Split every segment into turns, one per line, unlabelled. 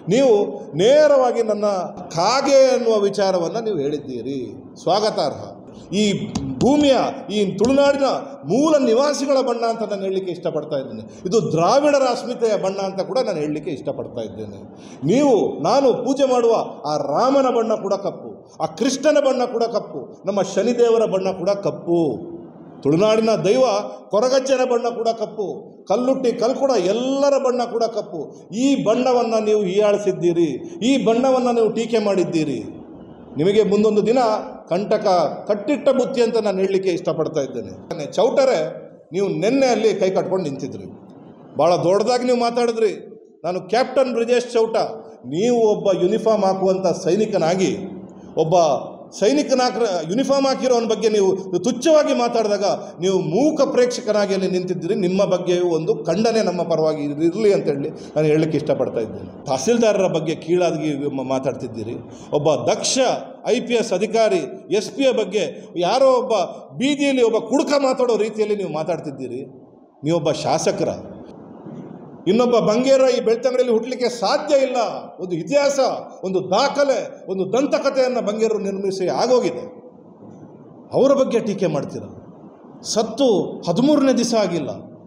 ನೀವು ನೇರವಾಗಿ ನನ್ನ ಕಾಗೆ ಅನ್ನುವ ವಿಚಾರವನ್ನು ನೀವು ಹೇಳಿದ್ದೀರಿ, ಸ್ವಾಗತಾರ್ಹ. ಈ ಭೂಮಿಯ, ಈ ತುಳುನಾಡಿನ ಮೂಲ ನಿವಾಸಿಗಳ ಬಣ್ಣ ಅಂತ ನಾನು ಹೇಳಲಿಕ್ಕೆ ಇಷ್ಟಪಡ್ತಾ ಇದ್ದೇನೆ. ಇದು ದ್ರಾವಿಡರ ಅಸ್ಮಿತೆಯ ಬಣ್ಣ ಅಂತ ಕೂಡ ನಾನು ಹೇಳಲಿಕ್ಕೆ ಇಷ್ಟಪಡ್ತಾ ಇದ್ದೇನೆ. ನಾನು ಪೂಜೆ ಮಾಡುವ ಆ ರಾಮನ ಬಣ್ಣ ಕೂಡ ಕಪ್ಪು, ಆ ಕೃಷ್ಣನ ಬಣ್ಣ ಕೂಡ ಕಪ್ಪು, ನಮ್ಮ ಶನಿದೇವರ ಬಣ್ಣ ಕೂಡ ಕಪ್ಪು, ತುಳುನಾಡಿನ ದೈವ ಕೊರಗಜ್ಜನ ಬಣ್ಣ ಕೂಡ ಕಪ್ಪು, ಕಲ್ಲುಟ್ಟಿ ಕಲ್ಕುಡ ಎಲ್ಲರ ಬಣ್ಣ ಕೂಡ ಕಪ್ಪು. ಈ ಬಣ್ಣವನ್ನು ನೀವು ಹೀಯಾಳಿಸಿದ್ದೀರಿ, ಈ ಬಣ್ಣವನ್ನು ನೀವು ಟೀಕೆ ಮಾಡಿದ್ದೀರಿ. ನಿಮಗೆ ಮುಂದೊಂದು ದಿನ ಕಂಟಕ ಕಟ್ಟಿಟ್ಟ ಬುತ್ತಿ ಅಂತ ನಾನು ಹೇಳಲಿಕ್ಕೆ ಇಷ್ಟಪಡ್ತಾ ಇದ್ದೇನೆ. ಚೌಟರೆ, ನೀವು ನಿನ್ನೆ ಅಲ್ಲಿ ಕೈ ಕಟ್ಕೊಂಡು ನಿಂತಿದ್ರಿ, ಭಾಳ ದೊಡ್ಡದಾಗಿ ನೀವು ಮಾತಾಡಿದ್ರಿ. ನಾನು ಕ್ಯಾಪ್ಟನ್ ಬ್ರಿಜೇಶ್ ಚೌಟ, ನೀವು ಒಬ್ಬ ಯೂನಿಫಾರ್ಮ್ ಹಾಕುವಂಥ ಸೈನಿಕನಾಗಿ, ಒಬ್ಬ ಯೂನಿಫಾರ್ಮ್ ಹಾಕಿರೋನ ಬಗ್ಗೆ ನೀವು ತುಚ್ಛವಾಗಿ ಮಾತಾಡಿದಾಗ ನೀವು ಮೂಕ ಪ್ರೇಕ್ಷಕನಾಗಿ ಅಲ್ಲಿ ನಿಂತಿದ್ದೀರಿ. ನಿಮ್ಮ ಬಗ್ಗೆಯೂ ಒಂದು ಖಂಡನೆ ನಮ್ಮ ಪರವಾಗಿ ಇರಲಿ ಅಂತೇಳಿ ನಾನು ಹೇಳಲಿಕ್ಕೆ ಇಷ್ಟಪಡ್ತಾ ಇದ್ದೇನೆ. ತಹಸೀಲ್ದಾರರ ಬಗ್ಗೆ ಕೀಳಾಗಿ ಮಾತಾಡ್ತಿದ್ದೀರಿ. ಒಬ್ಬ ದಕ್ಷ IPS ಅಧಿಕಾರಿ SP ಬಗ್ಗೆ ಯಾರೋ ಒಬ್ಬ ಬೀದಿಯಲ್ಲಿ ಒಬ್ಬ ಕುಡುಕ ಮಾತಾಡೋ ರೀತಿಯಲ್ಲಿ ನೀವು ಮಾತಾಡ್ತಿದ್ದೀರಿ. ನೀವೊಬ್ಬ ಶಾಸಕರ, ಇನ್ನೊಬ್ಬ ಬಂಗೇರ ಈ ಬೆಳ್ತಂಗಡಿಯಲ್ಲಿ ಹುಟ್ಟಲಿಕ್ಕೆ ಸಾಧ್ಯ ಇಲ್ಲ. ಒಂದು ಇತಿಹಾಸ, ಒಂದು ದಾಖಲೆ, ಒಂದು ದಂತಕಥೆಯನ್ನು ಬಂಗೇರರು ನಿರ್ಮಿಸಿ ಆಗೋಗಿದೆ. ಅವರ ಬಗ್ಗೆ ಟೀಕೆ ಮಾಡ್ತೀರ. ಸತ್ತು 13ನೇ ದಿವಸ ಆಗಿಲ್ಲ,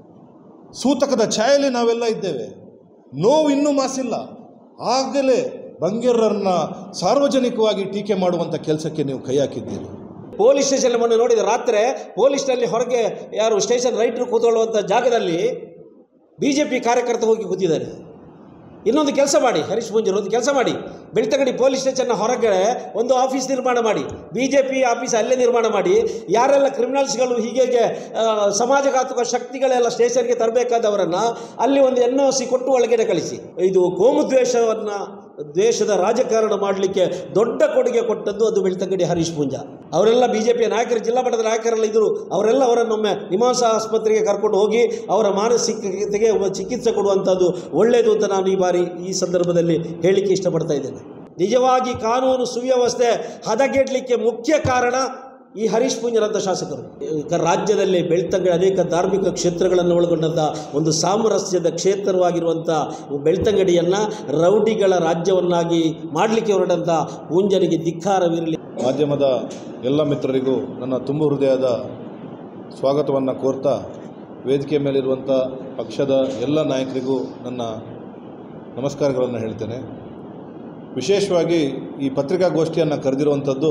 ಸೂತಕದ ಛಾಯೆಯಲ್ಲಿ ನಾವೆಲ್ಲ ಇದ್ದೇವೆ, ನೋವು ಇನ್ನೂ ಮಾಸಿಲ್ಲ, ಆಗಲೇ ಬಂಗೇರರನ್ನ ಸಾರ್ವಜನಿಕವಾಗಿ ಟೀಕೆ ಮಾಡುವಂಥ ಕೆಲಸಕ್ಕೆ ನೀವು ಕೈ ಹಾಕಿದ್ದೀರಿ.
ಪೊಲೀಸ್ ಸ್ಟೇಷನ್ ಮೊನ್ನೆ ನೋಡಿದ ರಾತ್ರಿ ಪೊಲೀಸ್ನಲ್ಲಿ ಹೊರಗೆ ಯಾರು ಸ್ಟೇಷನ್ ರೈಟ್ರು ಕೂತ್ಕೊಳ್ಳುವಂಥ ಜಾಗದಲ್ಲಿ BJP ಕಾರ್ಯಕರ್ತ ಹೋಗಿ ಕೂತಿದ್ದಾರೆ. ಇನ್ನೊಂದು ಕೆಲಸ ಮಾಡಿ, ಹರೀಶ್ ಪೂಂಜರು ಒಂದು ಕೆಲಸ ಮಾಡಿ, ಬೆಳ್ತಂಗಡಿ ಪೊಲೀಸ್ ಸ್ಟೇಷನ್ನ ಹೊರಗಡೆ ಒಂದು ಆಫೀಸ್ ನಿರ್ಮಾಣ ಮಾಡಿ, BJP ಆಫೀಸ್ ಅಲ್ಲೇ ನಿರ್ಮಾಣ ಮಾಡಿ, ಯಾರೆಲ್ಲ ಕ್ರಿಮಿನಲ್ಸ್ಗಳು ಹೀಗೆ ಸಮಾಜಘಾತುಕ ಶಕ್ತಿಗಳೆಲ್ಲ ಸ್ಟೇಷನ್ಗೆ ತರಬೇಕಾದವರನ್ನು ಅಲ್ಲಿ ಒಂದು NOC ಕೊಟ್ಟು ಒಳಗಡೆ ಕಳಿಸಿ. ಇದು ಕೋಮುದ್ವೇಷವನ್ನು ದೇಶದ ರಾಜಕಾರಣ ಮಾಡಲಿಕ್ಕೆ ದೊಡ್ಡ ಕೊಡುಗೆ ಕೊಟ್ಟದ್ದು ಅದು ಬೆಳ್ತಂಗಡಿ ಹರೀಶ್ ಪೂಂಜ. ಅವರೆಲ್ಲ BJP ನಾಯಕರು, ಜಿಲ್ಲಾ ಮಟ್ಟದ ನಾಯಕರೆಲ್ಲ ಇದ್ದರು. ಅವರನ್ನೊಮ್ಮೆ ನಿಮಾಸ ಆಸ್ಪತ್ರೆಗೆ ಕರ್ಕೊಂಡು ಹೋಗಿ ಅವರ ಮಾನಸಿಕತೆಗೆ ಚಿಕಿತ್ಸೆ ಕೊಡುವಂಥದ್ದು ಒಳ್ಳೆಯದು ಅಂತ ನಾನು ಈ ಸಂದರ್ಭದಲ್ಲಿ ಹೇಳಲಿಕ್ಕೆ ಇಷ್ಟಪಡ್ತಾ ಇದ್ದೇನೆ. ನಿಜವಾಗಿ ಕಾನೂನು ಸುವ್ಯವಸ್ಥೆ ಹದಗೆಡಲಿಕ್ಕೆ ಮುಖ್ಯ ಕಾರಣ ಈ ಹರೀಶ್ ಪೂಂಜರಂಥ ಶಾಸಕರು. ರಾಜ್ಯದಲ್ಲಿ ಬೆಳ್ತಂಗಡಿ ಅನೇಕ ಧಾರ್ಮಿಕ ಕ್ಷೇತ್ರಗಳನ್ನು ಒಳಗೊಂಡಂಥ ಒಂದು ಸಾಮರಸ್ಯದ ಕ್ಷೇತ್ರವಾಗಿರುವಂಥ ಬೆಳ್ತಂಗಡಿಯನ್ನು ರೌಡಿಗಳ ರಾಜ್ಯವನ್ನಾಗಿ ಮಾಡಲಿಕ್ಕೆ ಹೊರಟಂಥ ಪೂಂಜನಿಗೆ ಧಿಕ್ಕಾರವಿರಲಿ.
ಮಾಧ್ಯಮದ ಎಲ್ಲ ಮಿತ್ರರಿಗೂ ನನ್ನ ತುಂಬ ಹೃದಯದ ಸ್ವಾಗತವನ್ನು ಕೋರ್ತಾ, ವೇದಿಕೆ ಮೇಲಿರುವಂಥ ಪಕ್ಷದ ಎಲ್ಲ ನಾಯಕರಿಗೂ ನನ್ನ ನಮಸ್ಕಾರಗಳನ್ನು ಹೇಳ್ತೇನೆ. ವಿಶೇಷವಾಗಿ ಈ ಪತ್ರಿಕಾಗೋಷ್ಠಿಯನ್ನು ಕರೆದಿರುವಂಥದ್ದು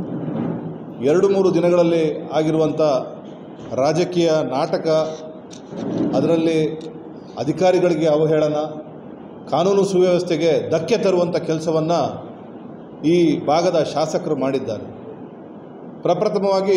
2-3 ದಿನಗಳಲ್ಲಿ ಆಗಿರುವಂಥ ರಾಜಕೀಯ ನಾಟಕ, ಅದರಲ್ಲಿ ಅಧಿಕಾರಿಗಳಿಗೆ ಅವಹೇಳನ, ಕಾನೂನು ಸುವ್ಯವಸ್ಥೆಗೆ ಧಕ್ಕೆ ತರುವಂಥ ಕೆಲಸವನ್ನು ಈ ಭಾಗದ ಶಾಸಕರು ಮಾಡಿದ್ದಾರೆ. ಪ್ರಪ್ರಥಮವಾಗಿ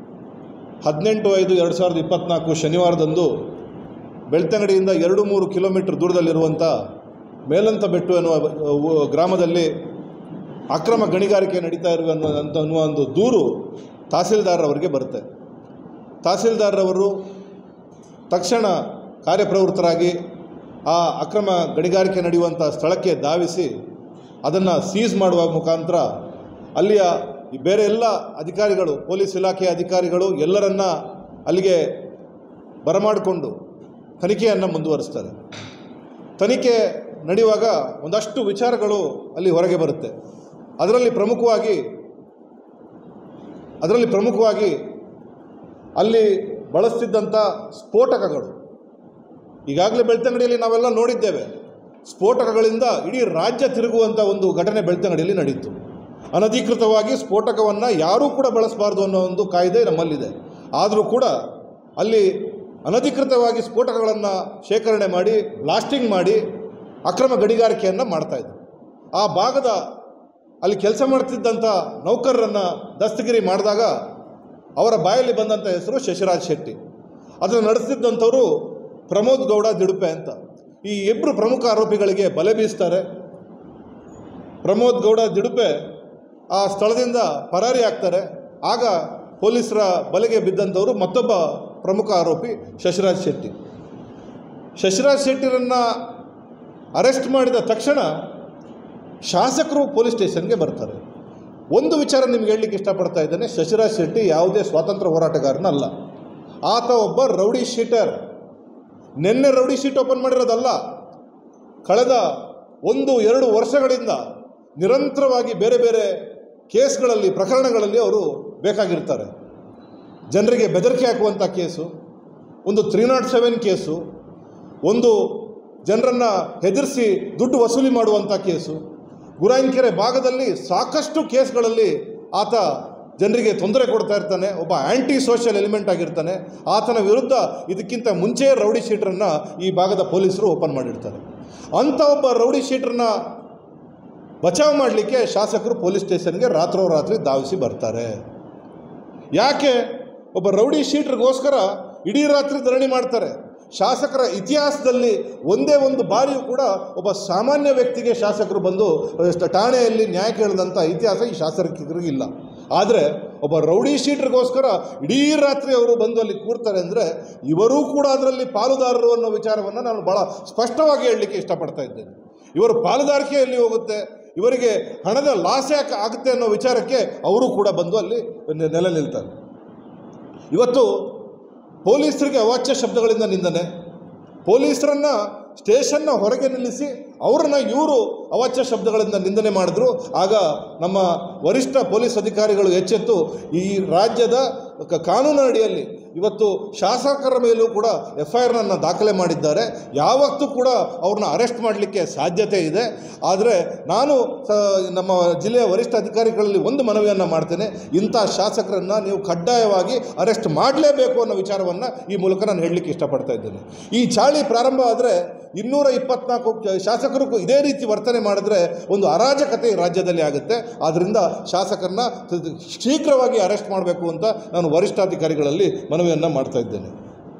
18/5/2024 ಶನಿವಾರದಂದು ಬೆಳ್ತಂಗಡಿಯಿಂದ 2-3 ಕಿಲೋಮೀಟರ್ ದೂರದಲ್ಲಿರುವಂಥ ಮೇಲಂತಬೆಟ್ಟು ಎನ್ನುವ ಗ್ರಾಮದಲ್ಲಿ ಅಕ್ರಮ ಗಣಿಗಾರಿಕೆ ನಡೀತಾ ಅನ್ನುವ ಒಂದು ದೂರು ತಹಸೀಲ್ದಾರರವರಿಗೆ ಬರುತ್ತೆ. ತಹಸೀಲ್ದಾರರವರು ತಕ್ಷಣ ಕಾರ್ಯಪ್ರವೃತ್ತರಾಗಿ ಆ ಅಕ್ರಮ ಗಣಿಗಾರಿಕೆ ನಡೆಯುವಂಥ ಸ್ಥಳಕ್ಕೆ ಧಾವಿಸಿ ಅದನ್ನು ಸೀಸ್ ಮಾಡುವ ಮುಖಾಂತರ ಅಲ್ಲಿಯ ಬೇರೆ ಎಲ್ಲ ಅಧಿಕಾರಿಗಳು, ಪೊಲೀಸ್ ಇಲಾಖೆಯ ಅಧಿಕಾರಿಗಳು ಎಲ್ಲರನ್ನ ಅಲ್ಲಿಗೆ ಬರಮಾಡಿಕೊಂಡು ತನಿಖೆಯನ್ನು ಮುಂದುವರಿಸ್ತಾರೆ. ತನಿಖೆ ನಡೆಯುವಾಗ ಒಂದಷ್ಟು ವಿಚಾರಗಳು ಅಲ್ಲಿ ಹೊರಗೆ ಬರುತ್ತೆ. ಅದರಲ್ಲಿ ಪ್ರಮುಖವಾಗಿ ಅಲ್ಲಿ ಬಳಸ್ತಿದ್ದಂಥ ಸ್ಫೋಟಕಗಳು, ಈಗಾಗಲೇ ಬೆಳ್ತಂಗಡಿಯಲ್ಲಿ ನಾವೆಲ್ಲ ನೋಡಿದ್ದೇವೆ, ಸ್ಫೋಟಕಗಳಿಂದ ಇಡೀ ರಾಜ್ಯ ತಿರುಗುವಂಥ ಒಂದು ಘಟನೆ ಬೆಳ್ತಂಗಡಿಯಲ್ಲಿ ನಡೆಯಿತು. ಅನಧಿಕೃತವಾಗಿ ಸ್ಫೋಟಕವನ್ನು ಯಾರೂ ಕೂಡ ಬಳಸಬಾರ್ದು ಅನ್ನೋ ಒಂದು ಕಾಯ್ದೆ ನಮ್ಮಲ್ಲಿದೆ. ಆದರೂ ಕೂಡ ಅಲ್ಲಿ ಅನಧಿಕೃತವಾಗಿ ಸ್ಫೋಟಕಗಳನ್ನು ಶೇಖರಣೆ ಮಾಡಿ ಬ್ಲಾಸ್ಟಿಂಗ್ ಮಾಡಿ ಅಕ್ರಮ ಗಣಿಗಾರಿಕೆಯನ್ನು ಮಾಡ್ತಾಯಿದ್ರು. ಆ ಭಾಗದ ಅಲ್ಲಿ ಕೆಲಸ ಮಾಡ್ತಿದ್ದಂಥ ನೌಕರರನ್ನು ದಸ್ತಗಿರಿ ಮಾಡಿದಾಗ ಅವರ ಬಾಯಲ್ಲಿ ಬಂದಂಥ ಹೆಸರು ಶಶಿರಾಜ್ ಶೆಟ್ಟಿ. ಅದನ್ನು ನಡೆಸ್ತಿದ್ದಂಥವರು ಪ್ರಮೋದ್ ಗೌಡ ದಿಡುಪೆ ಅಂತ. ಈ ಇಬ್ಬರು ಪ್ರಮುಖ ಆರೋಪಿಗಳಿಗೆ ಬಲೆ ಬೀಸ್ತಾರೆ. ಪ್ರಮೋದ್ ಗೌಡ ದಿಡುಪೆ ಆ ಸ್ಥಳದಿಂದ ಪರಾರಿ ಆಗ್ತಾರೆ. ಆಗ ಪೊಲೀಸರ ಬಲೆಗೆ ಬಿದ್ದಂಥವರು ಮತ್ತೊಬ್ಬ ಪ್ರಮುಖ ಆರೋಪಿ ಶಶಿರಾಜ್ ಶೆಟ್ಟಿ. ಶಶಿರಾಜ್ ಶೆಟ್ಟಿರನ್ನು ಅರೆಸ್ಟ್ ಮಾಡಿದ ತಕ್ಷಣ ಶಾಸಕರು ಪೊಲೀಸ್ ಸ್ಟೇಷನ್ಗೆ ಬರ್ತಾರೆ. ಒಂದು ವಿಚಾರ ನಿಮ್ಗೆ ಹೇಳಲಿಕ್ಕೆ ಇಷ್ಟಪಡ್ತಾ ಇದ್ದೇನೆ, ಶಶಿರಾಜ್ ಶೆಟ್ಟಿ ಯಾವುದೇ ಸ್ವಾತಂತ್ರ್ಯ ಹೋರಾಟಗಾರನಲ್ಲ. ಆತ ಒಬ್ಬ ರೌಡಿ ಶೀಟರ್. ನಿನ್ನೆ ರೌಡಿ ಶೀಟ್ ಓಪನ್ ಮಾಡಿರೋದಲ್ಲ, ಕಳೆದ 1-2 ವರ್ಷಗಳಿಂದ ನಿರಂತರವಾಗಿ ಬೇರೆ ಬೇರೆ ಕೇಸ್ಗಳಲ್ಲಿ ಪ್ರಕರಣಗಳಲ್ಲಿ ಅವರು ಬೇಕಾಗಿರ್ತಾರೆ. ಜನರಿಗೆ ಬೆದರಿಕೆ ಹಾಕುವಂಥ ಕೇಸು, ಒಂದು 307 ಕೇಸು, ಒಂದು ಜನರನ್ನು ಹೆದರಿಸಿ ದುಡ್ಡು ವಸೂಲಿ ಮಾಡುವಂಥ ಕೇಸು. ಗುರಾಯಿನ್ಕೆರೆ ಭಾಗದಲ್ಲಿ ಸಾಕಷ್ಟು ಕೇಸ್ಗಳಲ್ಲಿ ಆತ ಜನರಿಗೆ ತೊಂದರೆ ಕೊಡ್ತಾ ಇರ್ತಾನೆ. ಒಬ್ಬ ಆ್ಯಂಟಿ ಸೋಷಿಯಲ್ ಎಲಿಮೆಂಟ್ ಆಗಿರ್ತಾನೆ. ಆತನ ವಿರುದ್ಧ ಇದಕ್ಕಿಂತ ಮುಂಚೆ ರೌಡಿ ಶೀಟರನ್ನು ಈ ಭಾಗದ ಪೊಲೀಸರು ಓಪನ್ ಮಾಡಿರ್ತಾರೆ. ಅಂಥ ಒಬ್ಬ ರೌಡಿ ಶೀಟರನ್ನ ಬಚಾವ್ ಮಾಡಲಿಕ್ಕೆ ಶಾಸಕರು ಪೊಲೀಸ್ ಸ್ಟೇಷನ್ಗೆ ರಾತ್ರೋರಾತ್ರಿ ಧಾವಿಸಿ ಬರ್ತಾರೆ. ಯಾಕೆ? ಒಬ್ಬ ರೌಡಿ ಶೀಟ್ರಿಗೋಸ್ಕರ ಇಡೀ ರಾತ್ರಿ ಧರಣಿ ಮಾಡ್ತಾರೆ. ಶಾಸಕರ ಇತಿಹಾಸದಲ್ಲಿ ಒಂದೇ ಒಂದು ಬಾರಿಯೂ ಕೂಡ ಒಬ್ಬ ಸಾಮಾನ್ಯ ವ್ಯಕ್ತಿಗೆ ಶಾಸಕರು ಬಂದು ಠಾಣೆಯಲ್ಲಿ ನ್ಯಾಯ ಕೇಳಿದಂಥ ಇತಿಹಾಸ ಈ ಶಾಸಕರಿಗಿಲ್ಲ. ಆದರೆ ಒಬ್ಬ ರೌಡಿ ಶೀಟ್ರಿಗೋಸ್ಕರ ಇಡೀ ರಾತ್ರಿ ಅವರು ಬಂದು ಅಲ್ಲಿ ಕೂರ್ತಾರೆ ಅಂದರೆ ಇವರೂ ಕೂಡ ಅದರಲ್ಲಿ ಪಾಲುದಾರರು ಅನ್ನೋ ವಿಚಾರವನ್ನು ನಾನು ಭಾಳ ಸ್ಪಷ್ಟವಾಗಿ ಹೇಳಲಿಕ್ಕೆ ಇಷ್ಟಪಡ್ತಾ ಇದ್ದೇನೆ. ಇವರ ಪಾಲುದಾರಿಕೆ ಎಲ್ಲಿ ಹೋಗುತ್ತೆ, ಇವರಿಗೆ ಹಣದ ಲಾಸ್ ಯಾಕೆ ಆಗುತ್ತೆ ಅನ್ನೋ ವಿಚಾರಕ್ಕೆ ಅವರು ಕೂಡ ಬಂದು ಅಲ್ಲಿ ನೆಲೆ ನಿಲ್ತಾರೆ. ಇವತ್ತು ಪೊಲೀಸರಿಗೆ ಅವಾಚ್ಯ ಶಬ್ದಗಳಿಂದ ನಿಂದನೆ, ಪೊಲೀಸರನ್ನು ಸ್ಟೇಷನ್ನ ಹೊರಗೆ ನಿಲ್ಲಿಸಿ ಅವ್ರನ್ನ ಇವರು ಅವಾಚ್ಯ ಶಬ್ದಗಳಿಂದ ನಿಂದನೆ ಮಾಡಿದ್ರು. ಆಗ ನಮ್ಮ ವರಿಷ್ಠ ಪೊಲೀಸ್ ಅಧಿಕಾರಿಗಳು ಎಚ್ಚೆತ್ತು ಈ ರಾಜ್ಯದ ಕಾನೂನು ಅಡಿಯಲ್ಲಿ ಇವತ್ತು ಶಾಸಕರ ಮೇಲೂ ಕೂಡ FIR ದಾಖಲೆ ಮಾಡಿದ್ದಾರೆ. ಯಾವತ್ತೂ ಕೂಡ ಅವ್ರನ್ನ ಅರೆಸ್ಟ್ ಮಾಡಲಿಕ್ಕೆ ಸಾಧ್ಯತೆ ಇದೆ. ಆದರೆ ನಾನು ನಮ್ಮ ಜಿಲ್ಲೆಯ ವರಿಷ್ಠ ಅಧಿಕಾರಿಗಳಲ್ಲಿ ಒಂದು ಮನವಿಯನ್ನು ಮಾಡ್ತೇನೆ, ಇಂಥ ಶಾಸಕರನ್ನು ನೀವು ಕಡ್ಡಾಯವಾಗಿ ಅರೆಸ್ಟ್ ಮಾಡಲೇಬೇಕು ಅನ್ನೋ ವಿಚಾರವನ್ನು ಈ ಮೂಲಕ ನಾನು ಹೇಳಲಿಕ್ಕೆ ಇಷ್ಟಪಡ್ತಾ ಇದ್ದೇನೆ. ಈ ಚಾಳಿ ಪ್ರಾರಂಭ ಆದರೆ 224 ಶಾಸಕರು ಇದೇ ರೀತಿ ವರ್ತನೆ ಮಾಡಿದ್ರೆ ಒಂದು ಅರಾಜಕತೆ ರಾಜ್ಯದಲ್ಲಿ ಆಗುತ್ತೆ. ಆದ್ದರಿಂದ ಶಾಸಕರನ್ನ ಶೀಘ್ರವಾಗಿ ಅರೆಸ್ಟ್ ಮಾಡಬೇಕು ಅಂತ ನಾನು ವರಿಷ್ಠಾಧಿಕಾರಿಗಳಲ್ಲಿ ಮನವಿಯನ್ನು ಮಾಡ್ತಾ ಇದ್ದೇನೆ.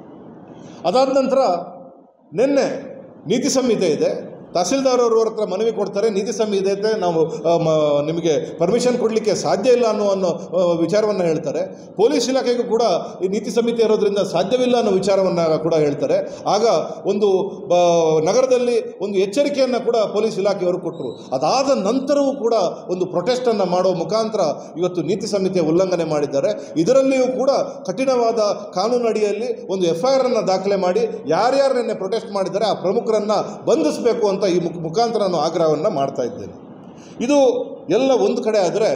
ಅದಾದ ನಂತರ ನಿನ್ನೆ ನೀತಿ ಸಂಹಿತೆ ಇದೆ. ತಹಸೀಲ್ದಾರ್ ಅವ್ರ ಹತ್ರ ಮನವಿ ಕೊಡ್ತಾರೆ, ನೀತಿ ಸಂಹಿತೆ ಇದೆ, ನಾವು ನಿಮಗೆ ಪರ್ಮಿಷನ್ ಕೊಡಲಿಕ್ಕೆ ಸಾಧ್ಯ ಇಲ್ಲ ಅನ್ನೋ ವಿಚಾರವನ್ನು ಹೇಳ್ತಾರೆ. ಪೊಲೀಸ್ ಇಲಾಖೆಗೂ ಕೂಡ ಈ ನೀತಿ ಸಂಹಿತೆ ಇರೋದ್ರಿಂದ ಸಾಧ್ಯವಿಲ್ಲ ಅನ್ನೋ ವಿಚಾರವನ್ನು ಕೂಡ ಹೇಳ್ತಾರೆ. ಆಗ ಒಂದು ನಗರದಲ್ಲಿ ಒಂದು ಎಚ್ಚರಿಕೆಯನ್ನು ಕೂಡ ಪೊಲೀಸ್ ಇಲಾಖೆಯವರು ಕೊಟ್ಟರು. ಅದಾದ ನಂತರವೂ ಕೂಡ ಒಂದು ಪ್ರೊಟೆಸ್ಟನ್ನು ಮಾಡೋ ಮುಖಾಂತರ ಇವತ್ತು ನೀತಿ ಸಂಹಿತೆ ಉಲ್ಲಂಘನೆ ಮಾಡಿದ್ದಾರೆ. ಇದರಲ್ಲಿಯೂ ಕೂಡ ಕಠಿಣವಾದ ಕಾನೂನು ಅಡಿಯಲ್ಲಿ ಒಂದು FIR ದಾಖಲೆ ಮಾಡಿ ಯಾರ್ಯಾರು ನಿನ್ನೆ ಪ್ರೊಟೆಸ್ಟ್ ಮಾಡಿದ್ದಾರೆ ಆ ಪ್ರಮುಖರನ್ನು ಬಂಧಿಸಬೇಕು ಅಂತ ಈ ಮುಖಾಂತರ ನಾನು ಆಗ್ರಹವನ್ನು ಮಾಡ್ತಾ ಇದ್ದೇನೆ. ಇದು ಎಲ್ಲ ಒಂದು ಕಡೆ ಆದರೆ,